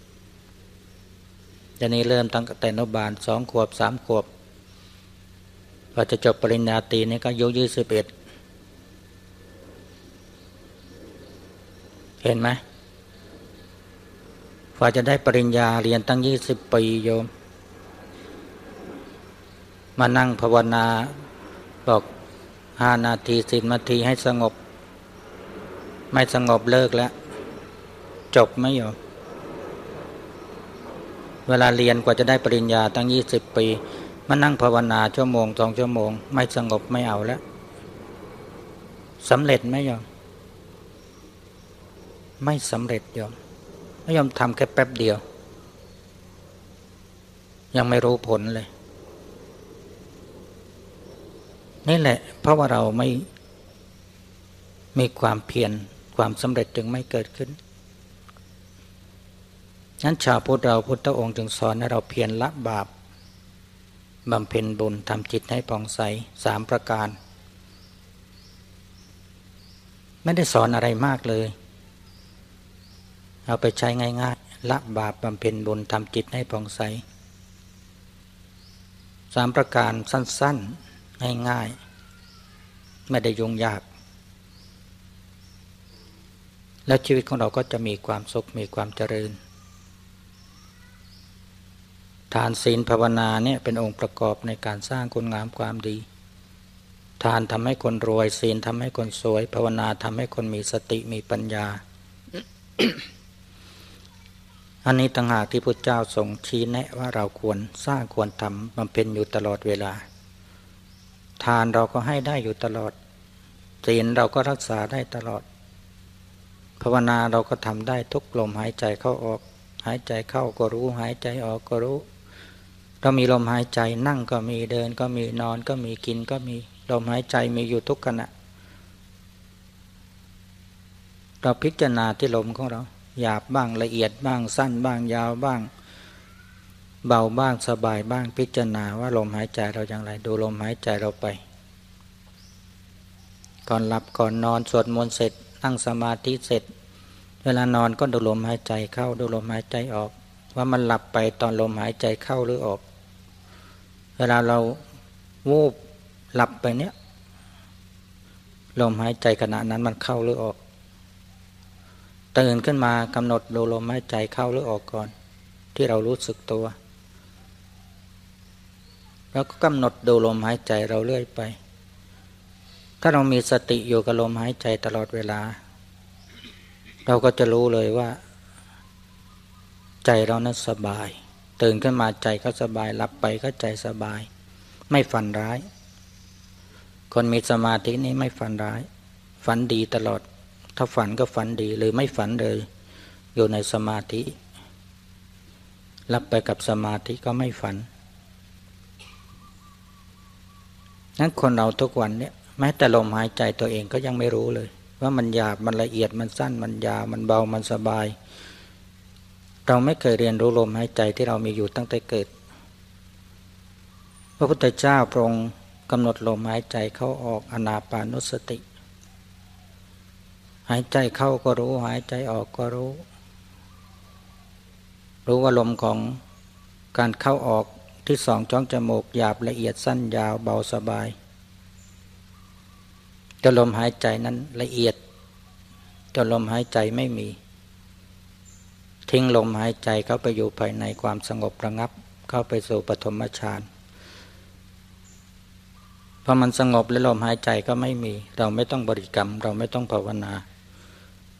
เดี๋ยวนี้เริ่มตั้งแต่อนุบาลสองขวบสามขวบพอจะจบปริญญาตรีนี่ก็อายุยี่สิบเอ็ดเห็นไหมพอจะได้ปริญญาเรียนตั้งยี่สิบปีโยมมานั่งภาวนาบอกห้านาทีสิบนาทีให้สงบไม่สงบเลิกแล้วจบไหมโยมเวลาเรียนกว่าจะได้ปริญญาตั้งยี่สิบปีมานั่งภาวนาชั่วโมงสองชั่วโมงไม่สงบไม่เอาแล้วสำเร็จไหมโยมไม่สำเร็จโยมไม่ยอมทำแค่แป๊บเดียวยังไม่รู้ผลเลยนี่แหละเพราะว่าเราไม่มีความเพียรความสำเร็จจึงไม่เกิดขึ้นนั้นชาวพุทธเราพุทธองค์จึงสอนให้เราเพียรละบาปบำเพ็ญบุญทำจิตให้ผ่องใสสามประการไม่ได้สอนอะไรมากเลยเอาไปใช้ง่ายๆละบาปบำเพ็ญบุญทำจิตให้ผ่องใสสามประการสั้นๆง่ายๆไม่ได้ยุ่งยากแล้วชีวิตของเราก็จะมีความสุขมีความเจริญทานศีลภาวนาเนี่ยเป็นองค์ประกอบในการสร้างคุณงามความดีทานทำให้คนรวยศีลทำให้คนสวยภาวนาทำให้คนมีสติมีปัญญา อันนี้ต่างหากที่พระเจ้าทรงชี้แนะว่าเราควรสร้างควรทำบำเพ็ญอยู่ตลอดเวลาทานเราก็ให้ได้อยู่ตลอดศีลเราก็รักษาได้ตลอดภาวนาเราก็ทำได้ทุกลมหายใจเข้าออกหายใจเข้าก็รู้หายใจออกก็รู้เรามีลมหายใจนั่งก็มีเดินก็มีนอนก็มีกินก็มีลมหายใจมีอยู่ทุกขณะเราพิจารณาที่ลมของเราหยาบบ้างละเอียดบ้างสั้นบ้างยาวบ้างเบาบ้างสบายบ้างพิจารณาว่าลมหายใจเราอย่างไรดูลมหายใจเราไปก่อนหลับก่อนนอนสวดมนต์เสร็จนั่งสมาธิเสร็จเวลานอนก็ดูลมหายใจเข้าดูลมหายใจออกว่ามันหลับไปตอนลมหายใจเข้าหรือออกเวลาเราวูบหลับไปเนี้ยลมหายใจขณะนั้นมันเข้าหรือออกตื่นขึ้นมากำหนดดูลมหายใจเข้าหรือออกก่อนที่เรารู้สึกตัวแล้วก็กำหนดดูลมหายใจเราเรื่อยไปถ้าเรามีสติอยู่กับลมหายใจตลอดเวลาเราก็จะรู้เลยว่าใจเรานั้นสบายตื่นขึ้นมาใจก็สบายหลับไปก็ใจสบายไม่ฝันร้ายคนมีสมาธินี้ไม่ฝันร้ายฝันดีตลอดถ้าฝันก็ฝันดีหรือไม่ฝันเลยอยู่ในสมาธิหลับไปกับสมาธิก็ไม่ฝันนั้นคนเราทุกวันเนี่ยแม้แต่ลมหายใจตัวเองก็ยังไม่รู้เลยว่ามันหยาบมันละเอียดมันสั้นมันยาวมันเบามันสบายเราไม่เคยเรียนรู้ลมหายใจที่เรามีอยู่ตั้งแต่เกิดพระพุทธเจ้าพระองค์กำหนดลมหายใจเข้าออกอานาปานุสติหายใจเข้าก็รู้หายใจออกก็รู้รู้ว่าลมของการเข้าออกที่สองช่องจมูกหยาบละเอียดสั้นยาวเบาสบายจนลมหายใจนั้นละเอียดจนลมหายใจไม่มีทิ้งลมหายใจเข้าไปอยู่ภายในความสงบระงับเข้าไปสู่ปฐมฌานพอมันสงบแล้วลมหายใจก็ไม่มีเราไม่ต้องบริกรรมเราไม่ต้องภาวนา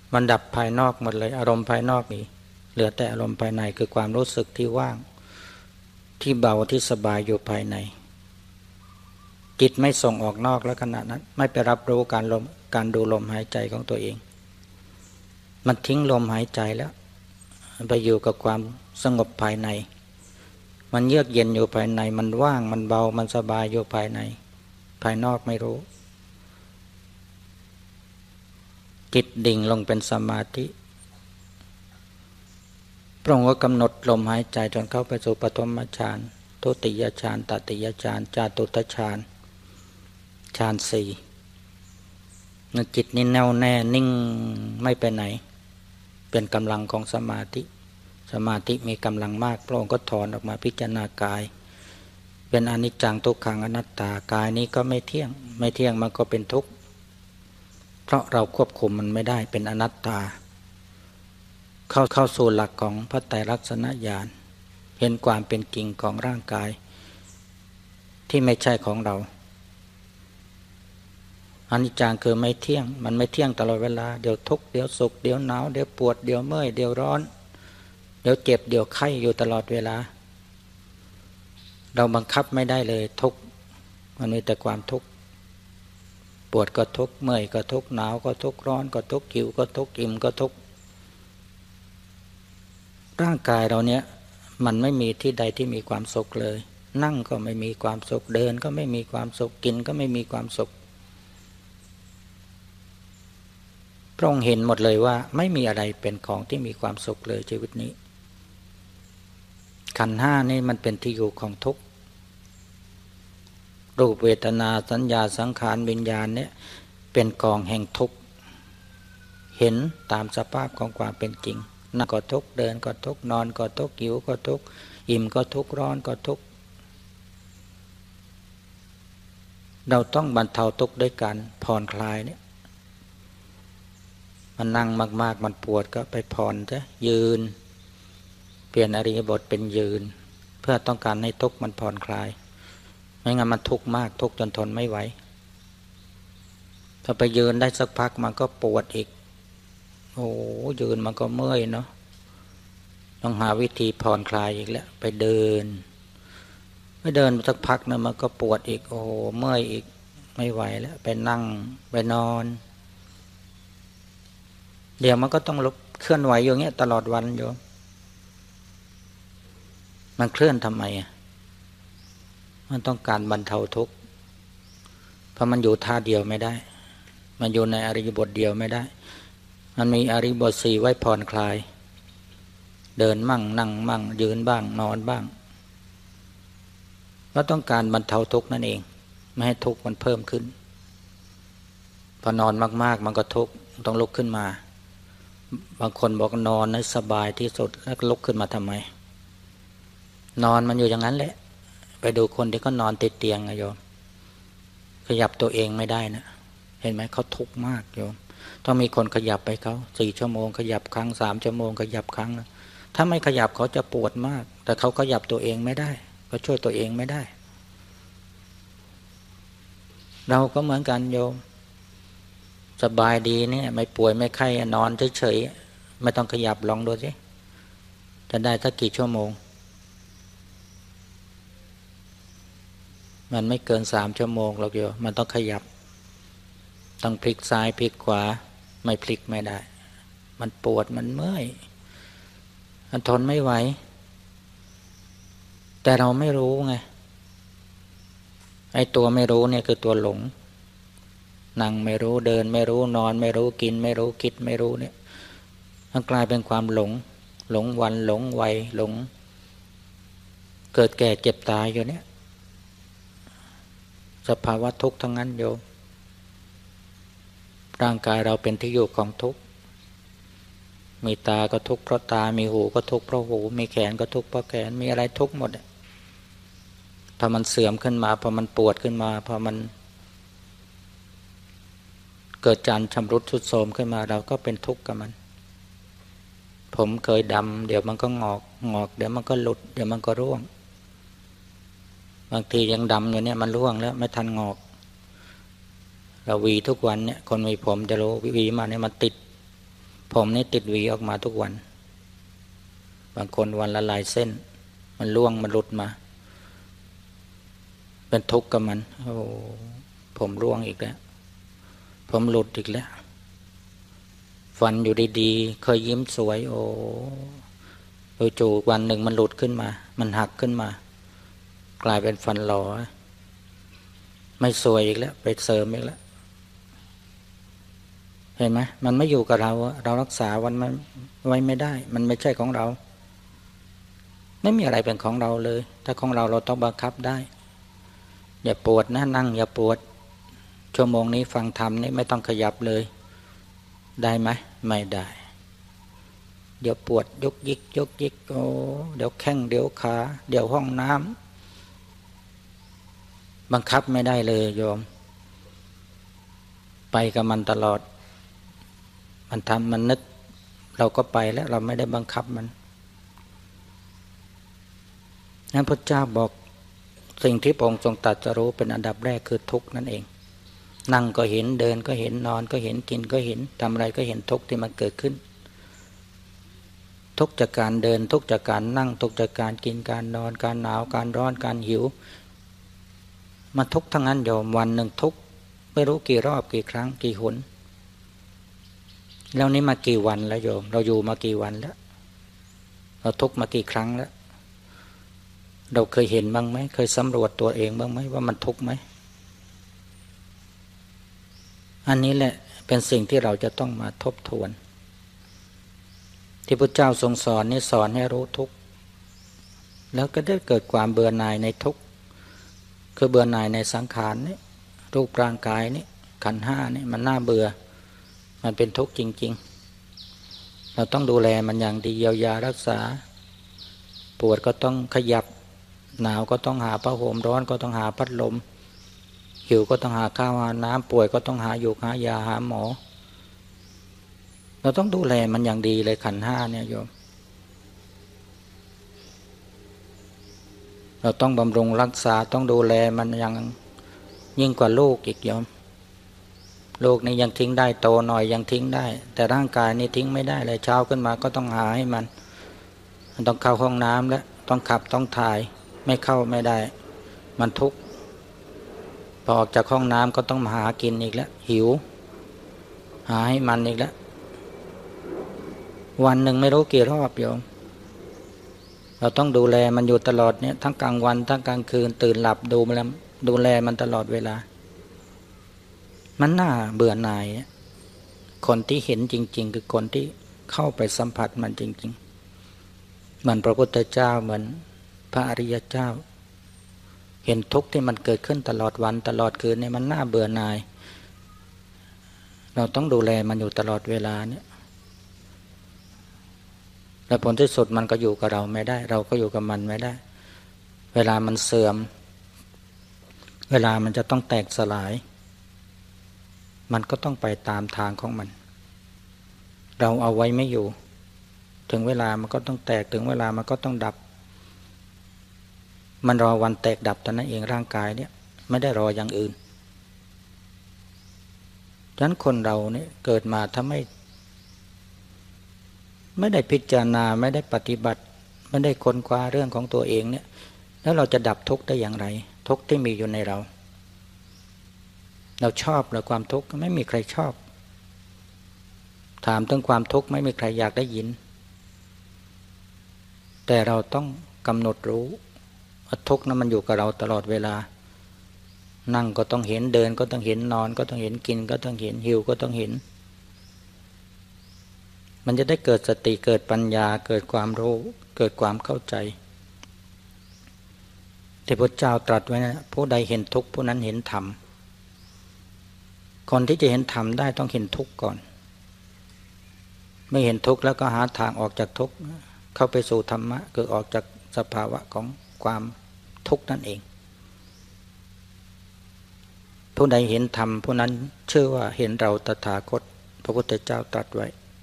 มันดับภายนอกหมดเลยอารมณ์ภายนอกนี่เหลือแต่อารมณ์ภายในคือความรู้สึกที่ว่างที่เบาที่สบายอยู่ภายในจิตไม่ส่งออกนอกแล้วขณะนั้นไม่ไปรับรู้การลมการดูลมหายใจของตัวเองมันทิ้งลมหายใจแล้วไปอยู่กับความสงบภายในมันเยือกเย็นอยู่ภายในมันว่างมันเบามันสบายอยู่ภายในภายนอกไม่รู้จิตดิ่งลงเป็นสมาธิพระองค์ก็กำหนดลมหายใจจนเข้าไปสู่ปฐมฌานทุติยฌานตติยฌานจาตุตฌานฌานสี่นั่นจิตนี่แน่วแน่นิ่งไม่ไปไหนเป็นกำลังของสมาธิสมาธิมีกำลังมากพระองค์ก็ถอนออกมาพิจารณากายเป็นอนิจจังทุกขังอนัตตากายนี้ก็ไม่เที่ยงไม่เที่ยงมันก็เป็นทุกข์เพราะเราควบคุมมันไม่ได้เป็นอนัตตาเข้าเข้าสู่หลักของพระไตรลักษณญาณเห็นความเป็นจริงของร่างกายที่ไม่ใช่ของเราอนิจจังคือไม่เที่ยงมันไม่เที่ยงตลอดเวลาเดี๋ยวทุกข์เดี๋ยวสุขเดี๋ยวหนาวเดี๋ยวปวดเดี๋ยวเมื่อยเดี๋ยวร้อนเดี๋ยวเจ็บเดี๋ยวไข้อยู่ตลอดเวลาเราบังคับไม่ได้เลยทุกข์มันมีแต่ความทุกข์ปวดก็ทุกข์เมื่อยก็ทุกข์หนาวก็ทุกข์ร้อนก็ทุกข์หิวก็ทุกข์อิ่มก็ทุกข์ร่างกายเราเนี้ยมันไม่มีที่ใดที่มีความสุขเลยนั่งก็ไม่มีความสุขเดินก็ไม่มีความสุขกินก็ไม่มีความสุขพระองค์เห็นหมดเลยว่าไม่มีอะไรเป็นของที่มีความสุขเลยชีวิตนี้ขันธ์ห้านี่มันเป็นที่อยู่ของทุกข์รูปเวทนาสัญญาสังขารวิญญาณเนี่ยเป็นกองแห่งทุกข์เห็นตามสภาพของความเป็นจริงนั่งก็ทุกข์เดินก็ทุกข์นอนก็ทุกข์หิวก็ทุกข์อิ่มก็ทุกข์ร้อนก็ทุกข์เราต้องบรรเทาทุกข์ด้วยการผ่อนคลายเนี่ยมันนั่งมากๆมันปวดก็ไปผ่อนซะยืนเปลี่ยนอริยบทเป็นยืนเพื่อต้องการให้ทุกข์มันผ่อนคลายไม่งั้นมันทุกข์มากทุกข์จนทนไม่ไหวถ้าไปยืนได้สักพักมันก็ปวดอีกโอ้ยืนมันก็เมื่อยเนาะต้องหาวิธีผ่อนคลายอีกแล้วไปเดินไปเดินสักพักนะมันก็ปวดอีกโอ้เมื่อยอีกไม่ไหวแล้วไปนั่งไปนอนเดี๋ยวมันก็ต้องลุกเคลื่อนไหวอย่างเงี้ยตลอดวันโยมมันเคลื่อนทำไมอ่ะมันต้องการบรรเทาทุกข์เพราะมันอยู่ท่าเดียวไม่ได้มันอยู่ในอริยบทเดียวไม่ได้มันมีอริยบทสี่ไว้ผ่อนคลายเดินมั่งนั่งมั่งยืนบ้างนอนบ้างก็ต้องการบรรเทาทุกข์นั่นเองไม่ให้ทุกข์มันเพิ่มขึ้นพอนอนมากๆมันก็ทุกข์ต้องลุกขึ้นมาบางคนบอกนอนให้สบายที่สุดแล้วลุกขึ้นมาทำไมนอนมันอยู่อย่างนั้นแหละไปดูคนที่เขานอนติดเตียงนะโยมขยับตัวเองไม่ได้นะเห็นไหมเขาทุกข์มากโยมต้องมีคนขยับไปเขาสี่ชั่วโมงขยับครั้งสามชั่วโมงขยับครั้งถ้าไม่ขยับเขาจะปวดมากแต่เขาขยับตัวเองไม่ได้เขาช่วยตัวเองไม่ได้เราก็เหมือนกันโยมสบายดีเนี่ยไม่ป่วยไม่ไข้นอนเฉยๆไม่ต้องขยับลองดูสิจะได้สักกี่ชั่วโมงมันไม่เกินสามชั่วโมงหรอกโยมมันต้องขยับต้องพลิกซ้ายพลิกขวาไม่พลิกไม่ได้มันปวดมันเมื่อยมันทนไม่ไหวแต่เราไม่รู้ไงไอ้ตัวไม่รู้เนี่ยคือตัวหลงนั่งไม่รู้เดินไม่รู้นอนไม่รู้กินไม่รู้คิดไม่รู้เนี่ยมันกลายเป็นความหลงหลงวันหลงวัยหลงเกิดแก่เจ็บตายอยู่เนี่ยสภาวะทุกข์ทั้งนั้นโยมร่างกายเราเป็นที่อยู่ของทุกข์มีตาก็ทุกข์เพราะตามีหูก็ทุกข์เพราะหูมีแขนก็ทุกข์เพราะแขนมีอะไรทุกข์หมดพอมันเสื่อมขึ้นมาพอมันปวดขึ้นมาพอมันเกิดการชำรุดทรุดโทรมขึ้นมาเราก็เป็นทุกข์กับมันผมเคยดำเดี๋ยวมันก็งอกงอกเดี๋ยวมันก็หลุดเดี๋ยวมันก็ร่วงบางทียังดำอยู่เนี่ยมันร่วงแล้วไม่ทันงอกเราวีทุกวันเนี่ยคนมีผมจะรู้วีมาเนี่ยมันติดผมนี่ติดหวีออกมาทุกวันบางคนวันละหลายเส้นมันร่วงมันหลุดมาเป็นทุกข์กับมันโอ้ผมร่วงอีกแล้วผมหลุดอีกแล้วฟันอยู่ดีๆเคยยิ้มสวยโอ้จู่ๆวันหนึ่งมันหลุดขึ้นมามันหักขึ้นมากลายเป็นฟันหลอไม่สวยอีกแล้วไปเสริมอีกแล้วเห็นไหมมันไม่อยู่กับเราเรารักษาวันมันไว้ไม่ได้มันไม่ใช่ของเราไม่มีอะไรเป็นของเราเลยถ้าของเราเราต้องบังคับได้อย่าปวดนะนั่งอย่าปวดชั่วโมงนี้ฟังธรรมนี่ไม่ต้องขยับเลยได้ไหมไม่ได้เดี๋ยวปวดยกยิกยกยิกโอ้เดี๋ยวแข้งเดี๋ยวขาเดี๋ยวห้องน้ำบังคับไม่ได้เลยโยมไปกับมันตลอดมันทำมันนึกเราก็ไปแล้วเราไม่ได้บังคับมันนั้นพระเจ้าบอกสิ่งที่พระองค์ทรงตรัสรู้เป็นอันดับแรกคือทุกข์นั่นเองนั่งก็เห็นเดินก็เห็นนอนก็เห็นกินก็เห็นทำอะไรก็เห็นทุกข์ที่มันเกิดขึ้นทุกข์จากการเดินทุกข์จากการนั่งทุกข์จากการกินการนอนการหนาวการร้อนการหิวมันทุกข์ทั้งนั้นโยมวันหนึ่งทุกข์ไม่รู้กี่รอบกี่ครั้งกี่หนแล้วนี้มากี่วันแล้วโยมเราอยู่มากี่วันแล้วเราทุกข์มากี่ครั้งแล้วเราเคยเห็นบ้างไหมเคยสำรวจตัวเองบ้างไหมว่ามันทุกข์ไหมอันนี้แหละเป็นสิ่งที่เราจะต้องมาทบทวนที่พระเจ้าทรงสอนนี่สอนให้รู้ทุกข์แล้วก็ได้เกิดความเบื่อหน่ายในทุกข์คือเบื่อหน่ายในสังขารนี่รูปร่างกายนี่ขันธ์ห้านี่มันน่าเบื่อมันเป็นทุกข์จริงๆเราต้องดูแลมันอย่างดีเยียวยารักษาปวดก็ต้องขยับหนาวก็ต้องหาผ้าห่มร้อนก็ต้องหาพัดลมหิวก็ต้องหาข้าวหาน้ำป่วยก็ต้องหาอยู่หายาหาหมอเราต้องดูแลมันอย่างดีเลยขันธ์ห้าเนี่ยโยมเราต้องบำรุงรักษาต้องดูแลมันอย่างยิ่งกว่าลูกอีกโยมลูกนี่ยังทิ้งได้โตหน่อยยังทิ้งได้แต่ร่างกายนี่ทิ้งไม่ได้เลยเช้าขึ้นมาก็ต้องหาให้มันมันต้องเข้าห้องน้ำแล้วต้องขับต้องถ่ายไม่เข้าไม่ได้มันทุกข์พอออกจากห้องน้ำก็ต้องมาหากินอีกแล้วหิวหาให้มันอีกแล้ววันหนึ่งไม่รู้กี่รอบโยมเราต้องดูแลมันอยู่ตลอดเนี่ยทั้งกลางวันทั้งกลางคืนตื่นหลับดูมันดูแลมันตลอดเวลามันน่าเบื่อหน่ายคนที่เห็นจริงๆคือคนที่เข้าไปสัมผัสมันจริงๆเหมือนพระพุทธเจ้าเหมือนพระอริยเจ้าเห็นทุกข์ที่มันเกิดขึ้นตลอดวันตลอดคืนเนี่ยมันน่าเบื่อหน่ายเราต้องดูแลมันอยู่ตลอดเวลาเนี่ยและผลที่สุดมันก็อยู่กับเราไม่ได้เราก็อยู่กับมันไม่ได้เวลามันเสื่อมเวลามันจะต้องแตกสลายมันก็ต้องไปตามทางของมันเราเอาไว้ไม่อยู่ถึงเวลามันก็ต้องแตกถึงเวลามันก็ต้องดับมันรอวันแตกดับเท่านั้นเองร่างกายเนี่ยไม่ได้รออย่างอื่นฉะนั้นคนเราเนี่ยเกิดมาถ้าไม่ไม่ได้พิจารณาไม่ได้ปฏิบัติไม่ได้ค้นคว้าเรื่องของตัวเองเนี่ยแล้วเราจะดับทุกข์ได้อย่างไรทุกข์ที่มีอยู่ในเราเราชอบหรือความทุกข์ไม่มีใครชอบถามถึงความทุกข์ไม่มีใครอยากได้ยินแต่เราต้องกำหนดรู้ว่าทุกข์นั้นมันอยู่กับเราตลอดเวลานั่งก็ต้องเห็นเดินก็ต้องเห็นนอนก็ต้องเห็นกินก็ต้องเห็นหิวก็ต้องเห็นมันจะได้เกิดสติเกิดปัญญาเกิดความรู้เกิดความเข้าใจที่พระเจ้าตรัสไว้นะผู้ใดเห็นทุกข์ผู้นั้นเห็นธรรมคนที่จะเห็นธรรมได้ต้องเห็นทุกข์ก่อนไม่เห็นทุกข์แล้วก็หาทางออกจากทุกข์เข้าไปสู่ธรรมะคือออกจากสภาวะของความทุกข์นั่นเองผู้ใดเห็นธรรมผู้นั้นชื่อว่าเห็นเราตถาคตพระพุทธเจ้าตรัสไว้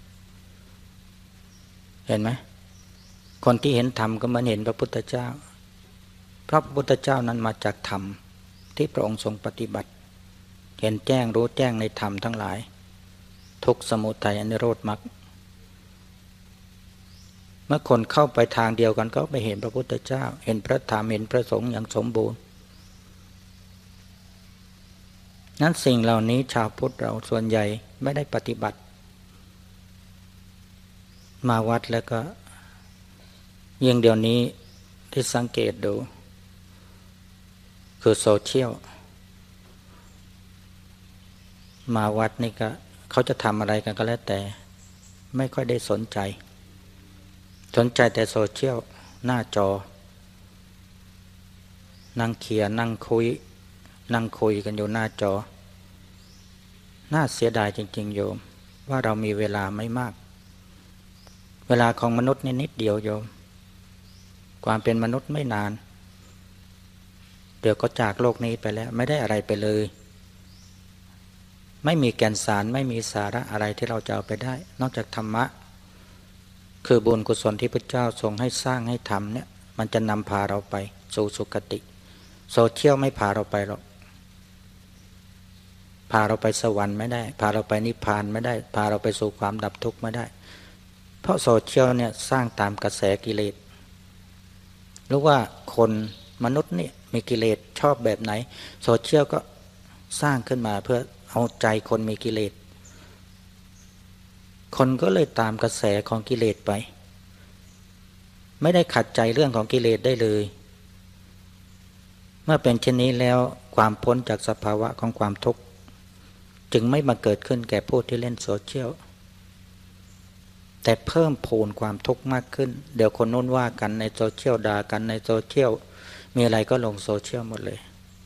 เห็นไหมคนที่เห็นธรรมก็เหมือนเห็นพระพุทธเจ้าเพราะพระพุทธเจ้านั้นมาจากธรรมที่พระองค์ทรงปฏิบัติเห็นแจ้งรู้แจ้งในธรรมทั้งหลายทุกข์สมุทัยนิโรธมรรคเมื่อคนเข้าไปทางเดียวกันก็ไปเห็นพระพุทธเจ้าเห็นพระธรรมเห็นพระสงฆ์อย่างสมบูรณ์นั้นสิ่งเหล่านี้ชาวพุทธเราส่วนใหญ่ไม่ได้ปฏิบัติมาวัดแล้วก็ยิ่งเดี๋ยวนี้ที่สังเกตดูคือโซเชียลมาวัดนี่ก็เขาจะทำอะไรกันก็แล้วแต่ไม่ค่อยได้สนใจสนใจแต่โซเชียลหน้าจอนั่งเขียนนั่งคุยนั่งคุยกันอยู่หน้าจอน่าเสียดายจริงๆโยมว่าเรามีเวลาไม่มากเวลาของมนุษย์นี่นิดเดียวโยมความเป็นมนุษย์ไม่นานเดี๋ยวก็จากโลกนี้ไปแล้วไม่ได้อะไรไปเลยไม่มีแก่นสารไม่มีสาระอะไรที่เราจะเอาไปได้นอกจากธรรมะคือบุญกุศลที่พระเจ้าทรงให้สร้างให้ทำเนี่ยมันจะนำพาเราไปสู่สุคติโซเชียลไม่พาเราไปหรอกพาเราไปสวรรค์ไม่ได้พาเราไปนิพพานไม่ได้พาเราไปสู่ความดับทุกข์ไม่ได้เพราะโซเชียลเนี่ยสร้างตามกระแสกิเลสรู้ว่าคนมนุษย์นี่มีกิเลสชอบแบบไหนโซเชียลก็สร้างขึ้นมาเพื่อเอาใจคนมีกิเลสคนก็เลยตามกระแสของกิเลสไปไม่ได้ขัดใจเรื่องของกิเลสได้เลยเมื่อเป็นเช่นนี้แล้วความพ้นจากสภาวะของความทุกข์จึงไม่มาเกิดขึ้นแก่ผู้ที่เล่นโซเชียลแต่เพิ่มพูนความทุกข์มากขึ้นเดี๋ยวคนโน้นว่ากันในโซเชียลด่ากันในโซเชียลมีอะไรก็ลงโซเชียลหมดเลย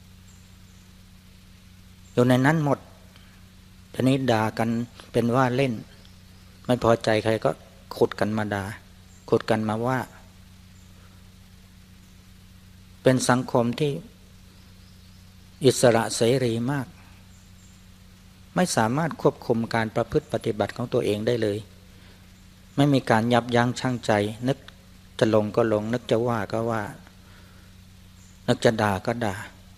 อยู่ในนั้นหมดทีนี้ด่ากันเป็นว่าเล่นไม่พอใจใครก็ขุดกันมาด่าขุดกันมาว่าเป็นสังคมที่อิสระเสรีมากไม่สามารถควบคุมการประพฤติปฏิบัติของตัวเองได้เลยไม่มีการยับยั้งชั่งใจนึกจะลงก็ลงนึกจะว่าก็ว่านึกจะด่าก็ด่า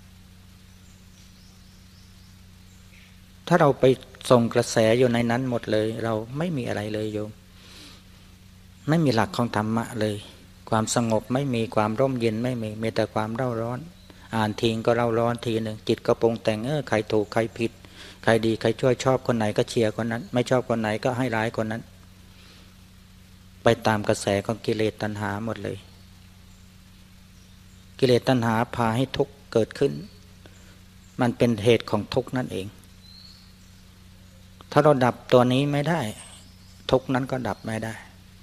ถ้าเราไปส่งกระแสอยู่ในนั้นหมดเลยเราไม่มีอะไรเลยโยมไม่มีหลักของธรรมะเลยความสงบไม่มีความร่มเย็นไม่มีมีแต่ความเร่าร้อนอ่านทีก็เร่าร้อนทีหนึ่งจิตก็ปรุงแต่งเออใครถูกใครผิดใครดีใครช่วยชอบคนไหนก็เชียร์คนนั้นไม่ชอบคนไหนก็ให้ร้ายคนนั้นไปตามกระแสของกิเลสตัณหาหมดเลยกิเลสตัณหาพาให้ทุกข์เกิดขึ้นมันเป็นเหตุของทุกข์นั่นเองถ้าเราดับตัวนี้ไม่ได้ทุกข์นั้นก็ดับไม่ได้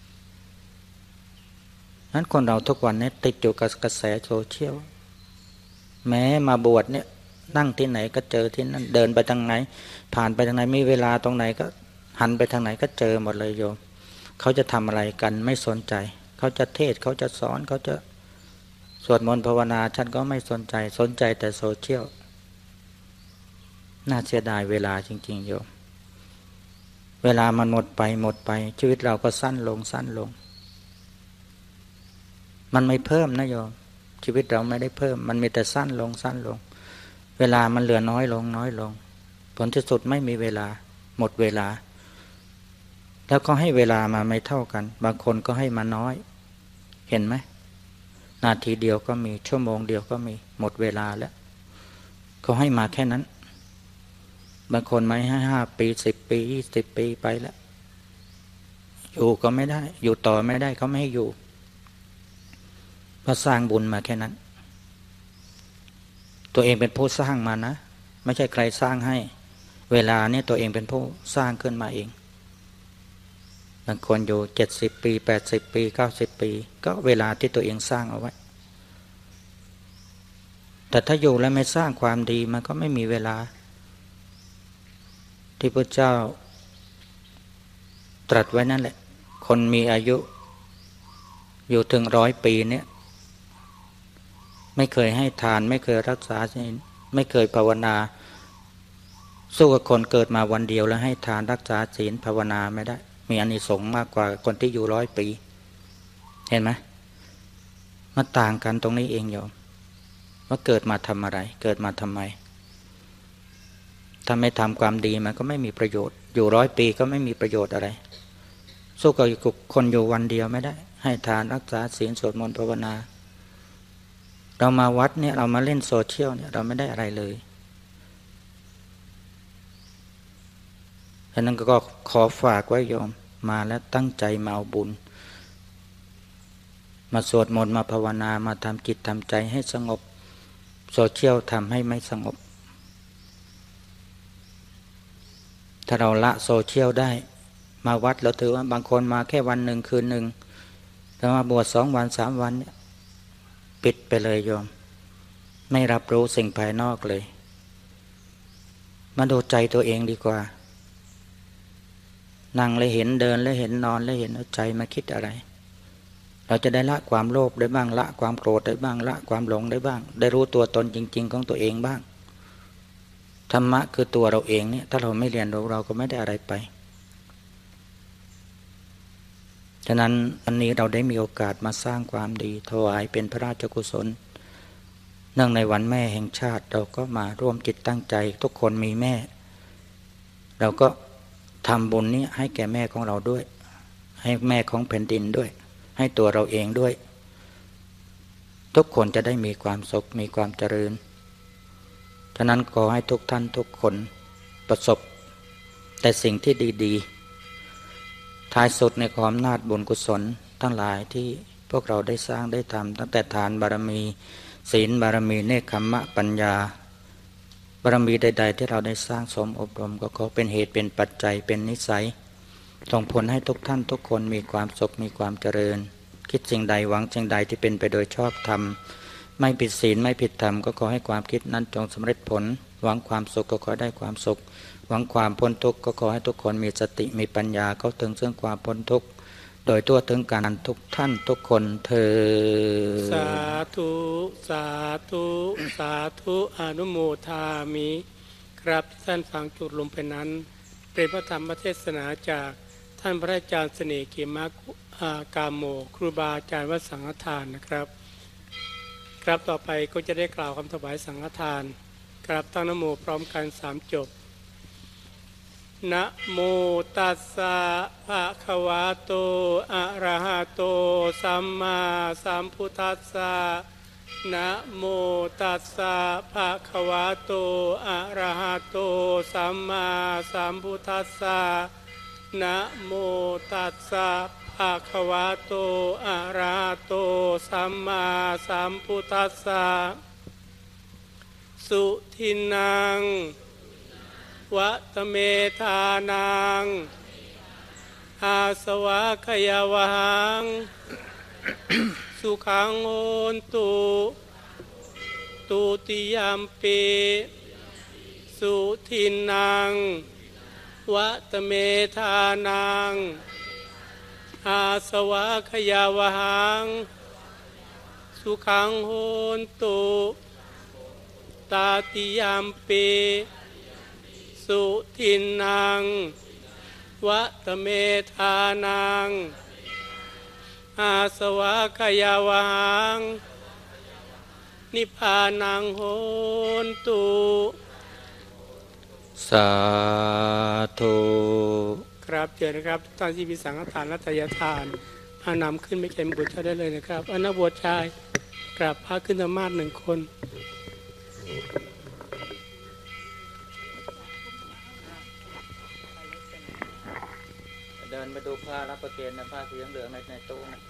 นั้นคนเราทุกวันนี้ติดอยู่กับกระแสโซเชียลแม้มาบวชเนี่ยนั่งที่ไหนก็เจอที่นั่นเดินไปทางไหนผ่านไปทางไหนมีเวลาตรงไหนก็หันไปทางไหนก็เจอหมดเลยโยมเขาจะทำอะไรกันไม่สนใจเขาจะเทศเขาจะสอนเขาจะสวดมนต์ภาวนาฉันก็ไม่สนใจสนใจแต่โซเชียลน่าเสียดายเวลาจริงๆโยมเวลามันหมดไปหมดไปชีวิตเราก็สั้นลงสั้นลงมันไม่เพิ่มนะโยมชีวิตเราไม่ได้เพิ่มมันมีแต่สั้นลงสั้นลงเวลามันเหลือน้อยลงน้อยลงผลที่สุดไม่มีเวลาหมดเวลาแล้วก็ให้เวลามาไม่เท่ากันบางคนก็ให้มาน้อยเห็นไหมนาทีเดียวก็มีชั่วโมงเดียวก็มีหมดเวลาแล้วเขาให้มาแค่นั้นบางคนไม่ให้ห้าปีสิบปียี่สิบปีไปแล้วอยู่ก็ไม่ได้อยู่ต่อไม่ได้เขาไม่ให้อยู่เพราะสร้างบุญมาแค่นั้นตัวเองเป็นผู้สร้างมานะไม่ใช่ใครสร้างให้เวลาเนี่ยตัวเองเป็นผู้สร้างขึ้นมาเองบางคนอยู่เจ็ดสิบปีแปดสิบปีเก้าสิบปีก็เวลาที่ตัวเองสร้างเอาไว้แต่ถ้าอยู่แล้วไม่สร้างความดีมันก็ไม่มีเวลาที่พระเจ้าตรัสไว้นั่นแหละคนมีอายุอยู่ถึงร้อยปีเนี่ยไม่เคยให้ทานไม่เคยรักษาศีลไม่เคยภาวนาสู้กับคนเกิดมาวันเดียวแล้วให้ทานรักษาศีลภาวนาไม่ได้มีอานิสงส์มากกว่าคนที่อยู่ร้อยปีเห็นไหมมันต่างกันตรงนี้เองโยมว่าเกิดมาทำอะไรเกิดมาทำไมถ้าไม่ทำความดีมันก็ไม่มีประโยชน์อยู่ร้อยปีก็ไม่มีประโยชน์อะไรสู้กับคนอยู่วันเดียวไม่ได้ให้ทานรักษาศีลสวดมนต์ภาวนาเรามาวัดเนี่ยเรามาเล่นโซเชียลเนี่ยเราไม่ได้อะไรเลยฉะนั้นก็ขอฝากไว้โยมมาแล้วตั้งใจมาเอาบุญมาสวดมนต์มาภาวนามาทำจิตทำใจให้สงบโซเชียลทำให้ไม่สงบถ้าเราละโซเชียลได้มาวัดเราถือว่าบางคนมาแค่วันหนึ่งคืนหนึ่งแต่มาบวชสองวันสามวันเนี่ยปิดไปเลยโยมไม่รับรู้สิ่งภายนอกเลยมาดูใจตัวเองดีกว่านั่งเลยเห็นเดินเลยเห็นนอนเลยเห็นใจมาคิดอะไรเราจะได้ละความโลภได้บ้างละความโกรธได้บ้างละความหลงได้บ้างได้รู้ตัวตนจริงๆของตัวเองบ้างธรรมะคือตัวเราเองเนี่ยถ้าเราไม่เรียนรู้เราก็ไม่ได้อะไรไปฉะนั้นวันนี้เราได้มีโอกาสมาสร้างความดีถวายเป็นพระราชกุศลเนื่องในวันแม่แห่งชาติเราก็มาร่วมจิตตั้งใจทุกคนมีแม่เราก็ทำบุญนี้ให้แก่แม่ของเราด้วยให้แม่ของแผ่นดินด้วยให้ตัวเราเองด้วยทุกคนจะได้มีความสุขมีความเจริญฉะนั้นขอให้ทุกท่านทุกคนประสบแต่สิ่งที่ดีๆท้ายสุดในความอำนาจบุญกุศลทั้งหลายที่พวกเราได้สร้างได้ทำตั้งแต่ทานบารมีศีลบารมีเนกขัมมะปัญญาบารมีใดๆที่เราได้สร้างสมอบรมก็ขอเป็นเหตุเป็นปัจจัยเป็นนิสัยส่งผลให้ทุกท่านทุกคนมีความสุขมีความเจริญคิดสิ่งใดหวังสิ่งใดที่เป็นไปโดยชอบธรรมไม่ผิดศีลไม่ผิดธรรมก็ขอให้ความคิดนั้นจงสำเร็จผลหวังความสุขก็ขอได้ความสุขหวังความพ้นทุกข์ก็ขอให้ทุกคนมีสติมีปัญญาเข้าถึงซึ่งความพ้นทุกข์โดยทั่วถึงกันทุกท่านทุกคนเถิดสาธุสาธุสาธุอนุโมทามิครับท่านฟังจุดลงไปนั้นเป็นพระธรรมเทศนาจากท่านพระอาจารย์เสน่ห์เขมกามโมครูบาอาจารย์วัดสังฆทานนะครับครับต่อไปก็จะได้กล่าวคำถวายสังฆทานครับตั้งนะโมพร้อมกันสามจบนะโมตัสสะภะคะวะโตอะระหะโตสัมมาสัมพุทธัสสะนะโมตัสสะภะคะวะโตอะระหะโตสัมมาสัมพุทธัสสะนะโมตัสสะภะคะวะโตอะระหะโตสัมมาสัมพุทธัสสะสุทินังวัตเมธานังอาสวะขยาวังสุขังโอนตุตุติยัมปิสุทินังวัตเมธานังอาสวะขยาวังสุขังโอนตุตาติยัมปิสุทินังวัตเมธานังอาสวะขยาวังนิพพานังโหนตุสาธุครับเจริญครับท่านที่มีสังฆทานและทายทานเอานำขึ้นไม่เก็บบุตรได้เลยนะครับอนักบวชชายกราบพระขึ้นธรรมาสหนึ่งคนเดินไปดูผ้ารับประเคนนะผ้าสีเหลืองในในตู้นะ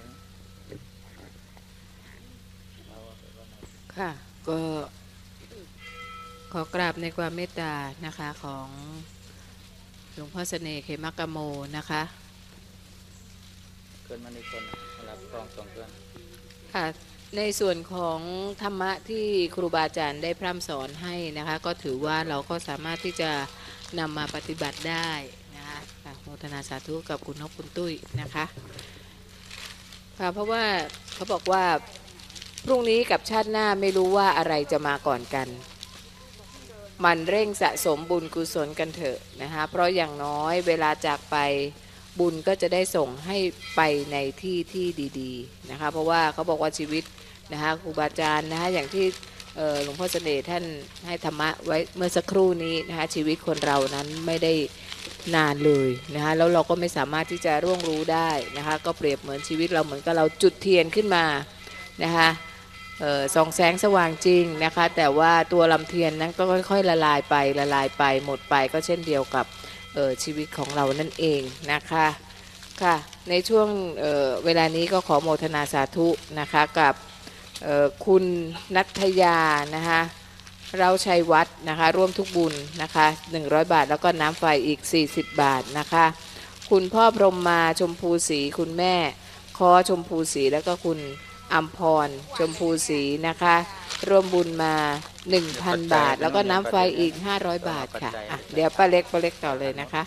ค่ะก็ขอกราบในความเมตตานะคะของหลวงพ่อเสน่ห์เขมกโมนะคะเกินมาในคนรับกองสองเกินค่ะในส่วนของธรรมะที่ครูบาอาจารย์ได้พร่ำสอนให้นะคะก็ถือว่าเราก็สามารถที่จะนำมาปฏิบัติได้นะคะโมทนาสาธุกับคุณนกคุณตุ้ยนะคะค่ะเพราะว่าเขาบอกว่าพรุ่งนี้กับชาติหน้าไม่รู้ว่าอะไรจะมาก่อนกันมันเร่งสะสมบุญกุศลกันเถอะนะคะเพราะอย่างน้อยเวลาจากไปบุญก็จะได้ส่งให้ไปในที่ที่ดีๆนะคะเพราะว่าเขาบอกว่าชีวิตนะคะครูบาอาจารย์นะคะอย่างที่หลวงพ่อเสน่ห์ท่านให้ธรรมะไว้เมื่อสักครู่นี้นะคะชีวิตคนเรานั้นไม่ได้นานเลยนะคะแล้วเราก็ไม่สามารถที่จะร่วงรู้ได้นะคะก็เปรียบเหมือนชีวิตเราเหมือนกับเราจุดเทียนขึ้นมานะคะส่องแสงสว่างจริงนะคะแต่ว่าตัวลำเทียนนั้นก็ค่อยๆละลายไปละลายไปหมดไปก็เช่นเดียวกับชีวิตของเรานั่นเองนะคะค่ะในช่วง เ, เวลานี้ก็ขอโมทนาสาธุนะคะกับคุณนัทยานะคะเราชัยวัฒน์นะคะร่วมทุกบุญนะคะหนึ่งร้อยบาทแล้วก็น้ำไฟอีกสี่สิบบาทนะคะคุณพ่อพรหมมาชมพูศรีคุณแม่คอชมพูศรีแล้วก็คุณอัมพรชมพูศรีนะคะร่วมบุญมา หนึ่งพัน บาทแล้วก็น้ำไฟอีกห้าร้อยบาทค่ะอ่ะเดี๋ยวป้าเล็กป้าเล็กต่อเลยนะคะ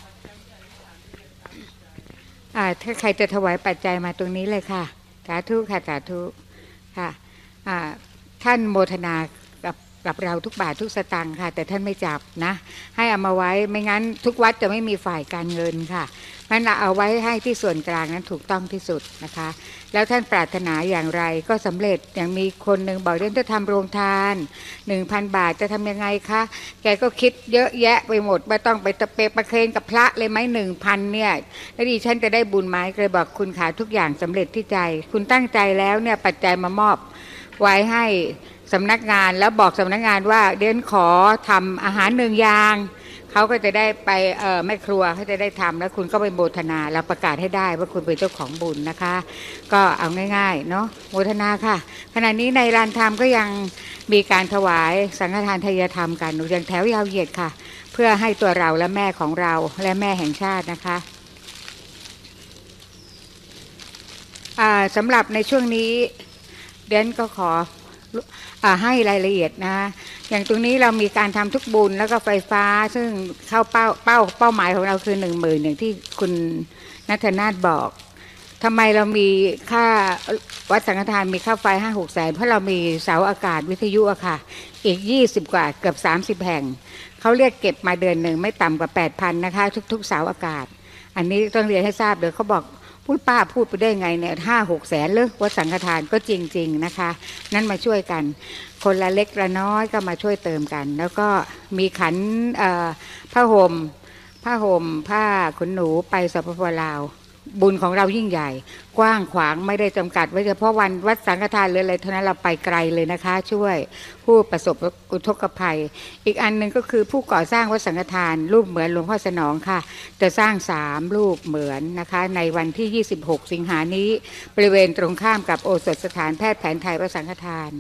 อ่าถ้าใครจะถวายปัจจัยมาตรงนี้เลยค่ะสาธุค่ะสาธุค่ะอ่าท่านโมทนากับกับเราทุกบาททุกสตางค์ค่ะแต่ท่านไม่จับนะให้เอามาไว้ไม่งั้นทุกวัดจะไม่มีฝ่ายการเงินค่ะงั้นเราเอาไว้ให้ที่ส่วนกลางนั้นถูกต้องที่สุดนะคะแล้วท่านปรารถนาอย่างไรก็สำเร็จอย่างมีคนหนึ่งบอกเรื่องจะทำโรงทาน หนึ่งพัน บาทจะทำยังไงคะแกก็คิดเยอะแยะไปหมดไม่ต้องไปตะเปะประเคนกับพระเลยไหม หนึ่งพัน เนี่ยแล้วดิฉันจะได้บุญไหมเลยบอกคุณขาทุกอย่างสำเร็จที่ใจคุณตั้งใจแล้วเนี่ยปัจจัยมามอบไว้ให้สำนักงานแล้วบอกสำนักงานว่าเดี๋ยวขอทำอาหารหนึ่งอย่างเขาก็จะได้ไปเอ่อแม่ครัวเขาจะได้ทำแล้วคุณก็ไปโมทนาแล้วประกาศให้ได้ว่าคุณเป็นเจ้าของบุญนะคะก็เอาง่ายๆเนาะโมทนาค่ะขณะนี้ในลานธรรมก็ยังมีการถวายสังฆทานทายธรรมกันอย่างแถวยาวเหยียดค่ะเพื่อให้ตัวเราและแม่ของเราและแม่แห่งชาตินะคะอ่าสำหรับในช่วงนี้เดนก็ขอให้รายละเอียดนะอย่างตรงนี้เรามีการทำทุกบุญแล้วก็ไฟฟ้าซึ่งเข้าเป้าเป้าเป้าหมายของเราคือหนึ่งหมื่นอย่างที่คุณณัฐนาถบอกทำไมเรามีค่าวัดสังฆทานมีค่าไฟห้าหกแสนเพราะเรามีเสาอากาศวิทยุอะค่ะอีกยี่สิบกว่าเกือบสามสิบแห่งเขาเรียกเก็บมาเดือนหนึ่งไม่ต่ำกว่า แปดพัน นะคะทุกๆเสาอากาศอันนี้ต้องเรียนให้ทราบเดี๋ยวเขาบอกพูดป้าพูดไปได้ไงเนี่ยห้าหกแสนเลยวัดสังฆทานก็จริงๆนะคะนั่นมาช่วยกันคนละเล็กละน้อยก็มาช่วยเติมกันแล้วก็มีขันผ้าห่มผ้าห่มผ้าขนหนูไปสปป.ลาวบุญของเรายิ่งใหญ่กว้างขวางไม่ได้จำกัดไว้เฉพาะวันวัดสังฆทานหรืออะไรเท่านั้นเราไปไกลเลยนะคะช่วยผู้ประสบอุทกภัยอีกอันหนึ่งก็คือผู้ก่อสร้างวัดสังฆทานรูปเหมือนหลวงพ่อสนองค่ะจะสร้างสามรูปเหมือนนะคะในวันที่ยี่สิบหกสิงหานี้บริเวณตรงข้ามกับโอสถสถานแพทย์แผนไทยวัดสังฆทาน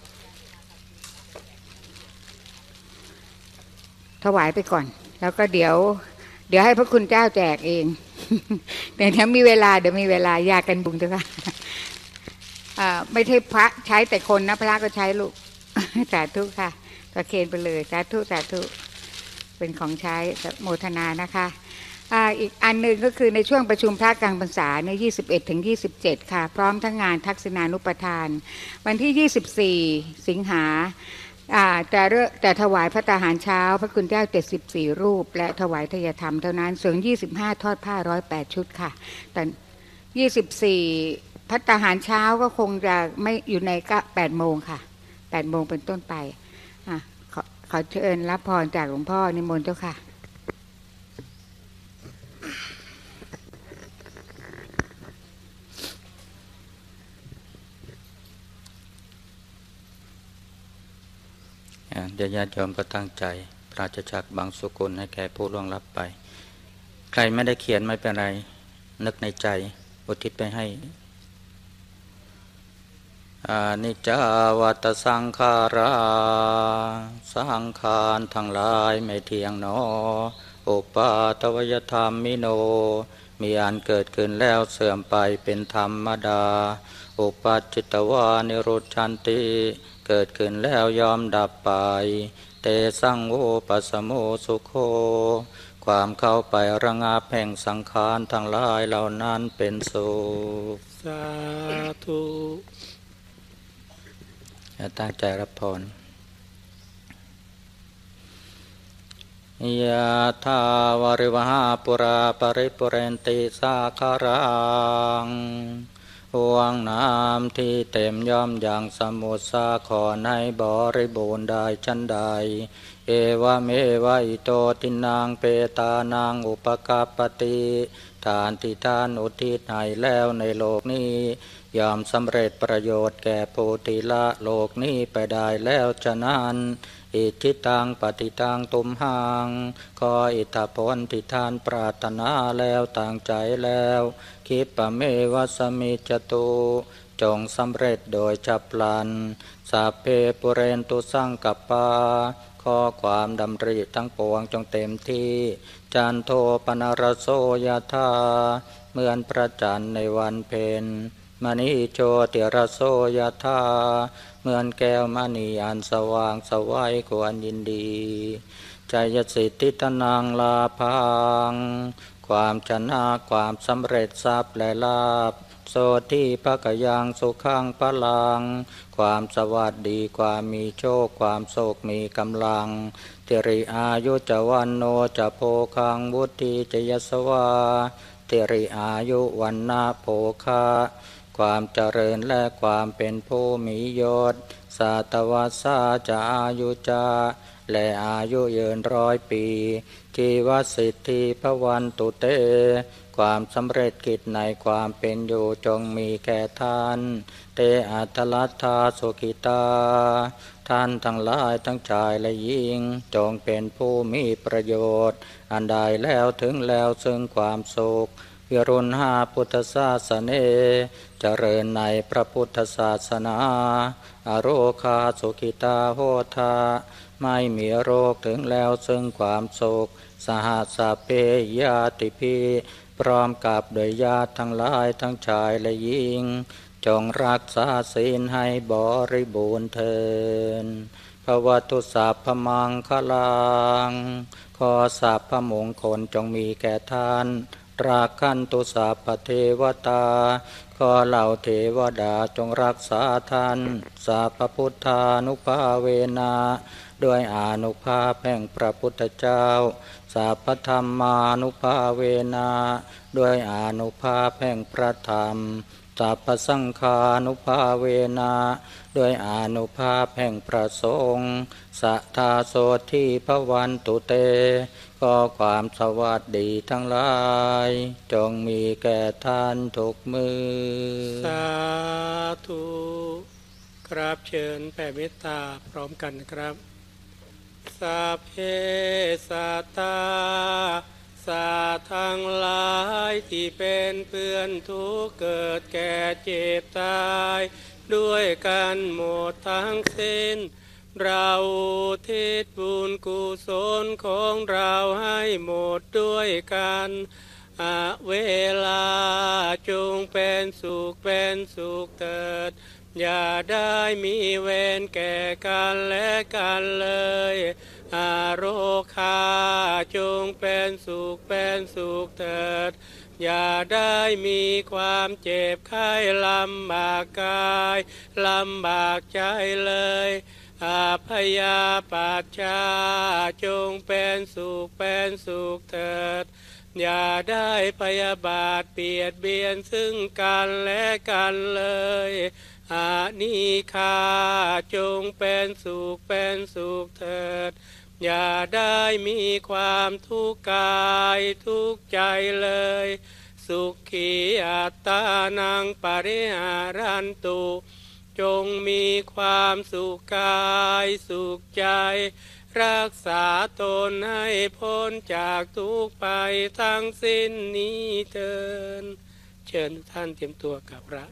ถวายไปก่อนแล้วก็เดี๋ยวเดี๋ยวให้พระคุณเจ้าแจกเองเดี๋ยวมีเวลาเดี๋ยวมีเวลายากันบุญด้วยค่ะไม่ใช่พระใช้แต่คนนะพระก็ใช้ลูกสาธุค่ะประเคนไปเลยสาธุสาธุเป็นของใช้โมทนานะคะอีกอันหนึ่งก็คือในช่วงประชุมพระกลางพรรษาในยี่สิบเอ็ดถึงยี่สิบเจ็ดค่ะพร้อมทั้งงานทักษิณานุปทานวันที่ยี่สิบสี่สิงหาแต่แต่ถวายพระตาหารเช้าพระคุณเจ้าเจ็ดสิบสี่รูปและถวายทายธรรมเท่านั้นส่วนยี่สิบห้าทอดผ้าหนึ่งร้อยแปดชุดค่ะแต่ยี่สิบสี่พระตาหารเช้าก็คงจะไม่อยู่ในก็แปดโมงค่ะแปดโมงเป็นต้นไปอ่ะขอขอเชิญรับพรจากหลวงพ่อนิมนต์เจ้าค่ะเดี๋ยวญาติโยมก็ตั้งใจปราศจากบางสุกุลให้แก่ผู้ล่วงลับไปใครไม่ได้เขียนไม่เป็นไรนึกในใจอุทิศไปให้อานิจจาวัตสังขาราสังขารทั้งหลายไม่เที่ยงหนออุปาทวยธรรมมิโนมีอันเกิดขึ้นแล้วเสื่อมไปเป็นธรรมดาอุปัจจิตวานิรุจฉันติเกิดขึ้นแล้วยอมดับไปเตสังโวปัสสโมสุโขความเข้าไประงับแห่งสังขารทั้งหลายเหล่านั้นเป็นสุขสาธุตั้งใจรับพรยะถาวาริวหาปุราปริปุเรนติสาคารังห่วงน้ำที่เต็มย่อมอย่างสมุทรสาครให้บริบูรณ์ได้ชั้นใดเอวเมวะอิโตตินางเปตานางอุปกัปปติทานที่ท่านอุทิศให้แล้วในโลกนี้ย่อมสำเร็จประโยชน์แก่ผู้ที่ละโลกนี้ไปได้แล้วฉะนั้นอิทธิตังปฏิตังตุมหังขออิทธผลที่ท่านปรารถนาแล้วตั้งใจแล้วคิปะเมวะสมิจตุจงสำเร็จโดยฉับพลันสัพเพปุเรนตุสังกัปปาขอความดำริทั้งปวงจงเต็มที่จันโทปนรโสยธาเหมือนพระจันทร์ในวันเพ็ญมณีโชติรโสยธาเหมือนแก้วมณีอันสว่างสวัยควรยินดีใจยสิทธิตนังลาพังความชนะความสำเร็จทรัพย์และลาภโสติภกยังสุขังพลังความสวัสดีความมีโชคความโศกมีกำลังติริอายุจวันโนจะโภคังวุติจยสวาติริอายุวันนาโภคะความเจริญและความเป็นผู้มียศสัตวัสสาจะอายุจาและอายุยืนร้อยปีชีวสิทธิภวันตุเตความสำเร็จกิจในความเป็นอยู่จงมีแก่ท่านเตอัตลัทธาสุขิตาท่านทั้งหลายทั้งชายและหญิงจงเป็นผู้มีประโยชน์อันใดแล้วถึงแล้วซึ่งความสุขวิรุณหาพุทธศาสเนเจริญในพระพุทธศาสนาอโรคาสุขิตาโหทาไม่มีโรคถึงแล้วซึ่งความสุขสหัสสะเพยาติพีพร้อมกับโดยญาติทั้งหลายทั้งชายและหญิงจงรักษาศีลให้บริบูรณ์เถิดภวตุสัพพมังคลังขอสัพพมงคลจงมีแก่ท่านราคันตุสัพพเทวตาขอเหล่าเทวดาจงรักษาท่านสัพพพุทธานุภาเวนะด้วยอานุภาพแห่งพระพุทธเจ้าสัพพธรรมานุภาเวนะด้วยอานุภาพแห่งพระธรรมสัพพสังฆานุภาเวนะด้วยอานุภาพแห่งพระสงฆ์สัทธาโสทิภวันตุเตขอความสวัสดีทั้งหลายจงมีแก่ท่านทุกมือสาธุครับเชิญแผ่เมตตาพร้อมกันครับสัพเพสัตตาสัตว์ทั้งหลายที่เป็นเพื่อนทุกข์เกิดแก่เจ็บตายด้วยกันหมดทั้งสิ้นเราทิศบุญกุศลของเราให้หมดด้วยกันอะเวลาจงเป็นสุขเป็นสุขเถิดอย่าได้มีเวรแก่กันและกันเลยอาโรคาจงเป็นสุขเป็นสุขเถิดอย่าได้มีความเจ็บไข้ลำบากกายลำบากใจเลยอาพยาปัจจาจงเป็นสุขเป็นสุขเถิดอย่าได้พยาบาทเบียดเบียนซึ่งกันและกันเลยอานิคาจงเป็นสุขเป็นสุขเถิดอย่าได้มีความทุกข์กายทุกข์ใจเลยสุขีอัตตานังปริหารันตุจงมีความสุขกายสุขใจรักษาตนให้พ้นจากทุกข์ไปทั้งสิ้นนี้เถิดเชิญท่านเตรียมตัวกับพระ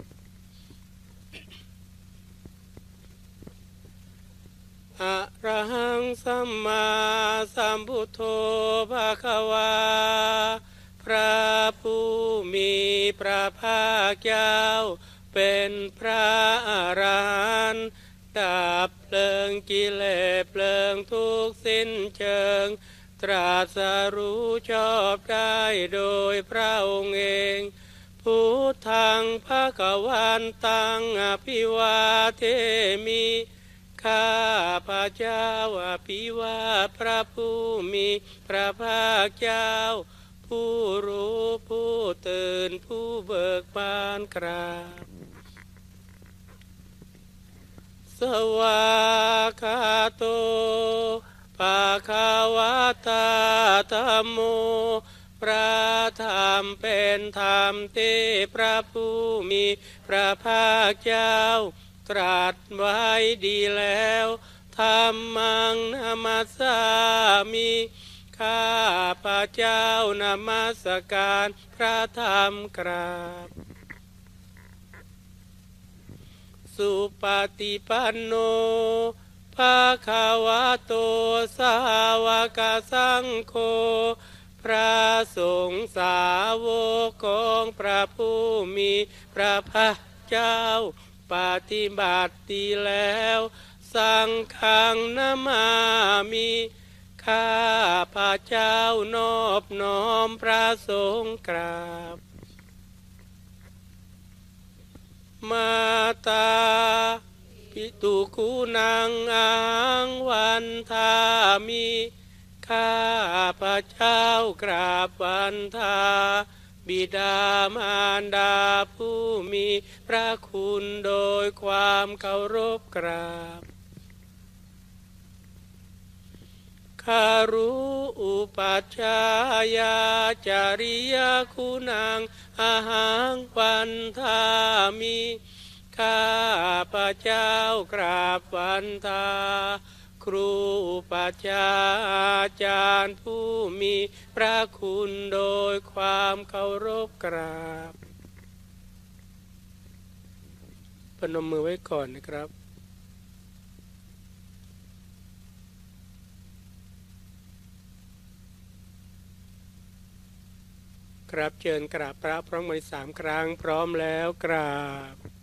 อะระหังสัมมาสัมพุทโธภควาพระผู้มีพระภาคเจ้าเป็นพระอรหันต์ดับเพลิงกิเลสเพลิงทุกข์สิ้นเชิงตรัสรู้ชอบได้โดยพระองค์เองพุทธังภควันตังอภิวาเทมิข้าพระเจ้าอภิวาทพระผู้มีพระภาคเจ้าผู้รู้ผู้ตื่นผู้เบิกบานกราบสวากาโตภะคะวะตาธัมโมพระธรรมเป็นธรรมที่พระผู้มีพระภาคเจ้าตรัสไว้ดีแล้วธัมมังนามัสสามิข้าพระเจ้านมัสการพระธรรมกราบสุปฏิปันโนภะคะวะโตสาวกสังโฆพระสงฆ์สาวกของพระผู้มีพระภาคเจ้าปฏิบัติดีแล้วสังฆังนามามิข้าพระเจ้านอบน้อมพระสงฆ์กราบมาตาปิตุคูนังอังวันทามิข้าพระเจ้ากราบวันทาบิดามารดาผู้มีพระคุณโดยความเคารพกราบคารุอุปัชฌายาจาริยคุณังอาหังวันทามิข้าพระเจ้ากราบวันทาครูอุปัชฌาย์อาจารย์ผู้มีพระคุณโดยความเคารพกราบพนมมือไว้ก่อนนะครับครับเชิญกราบพระพร้อมกันสามครั้งพร้อมแล้วกราบ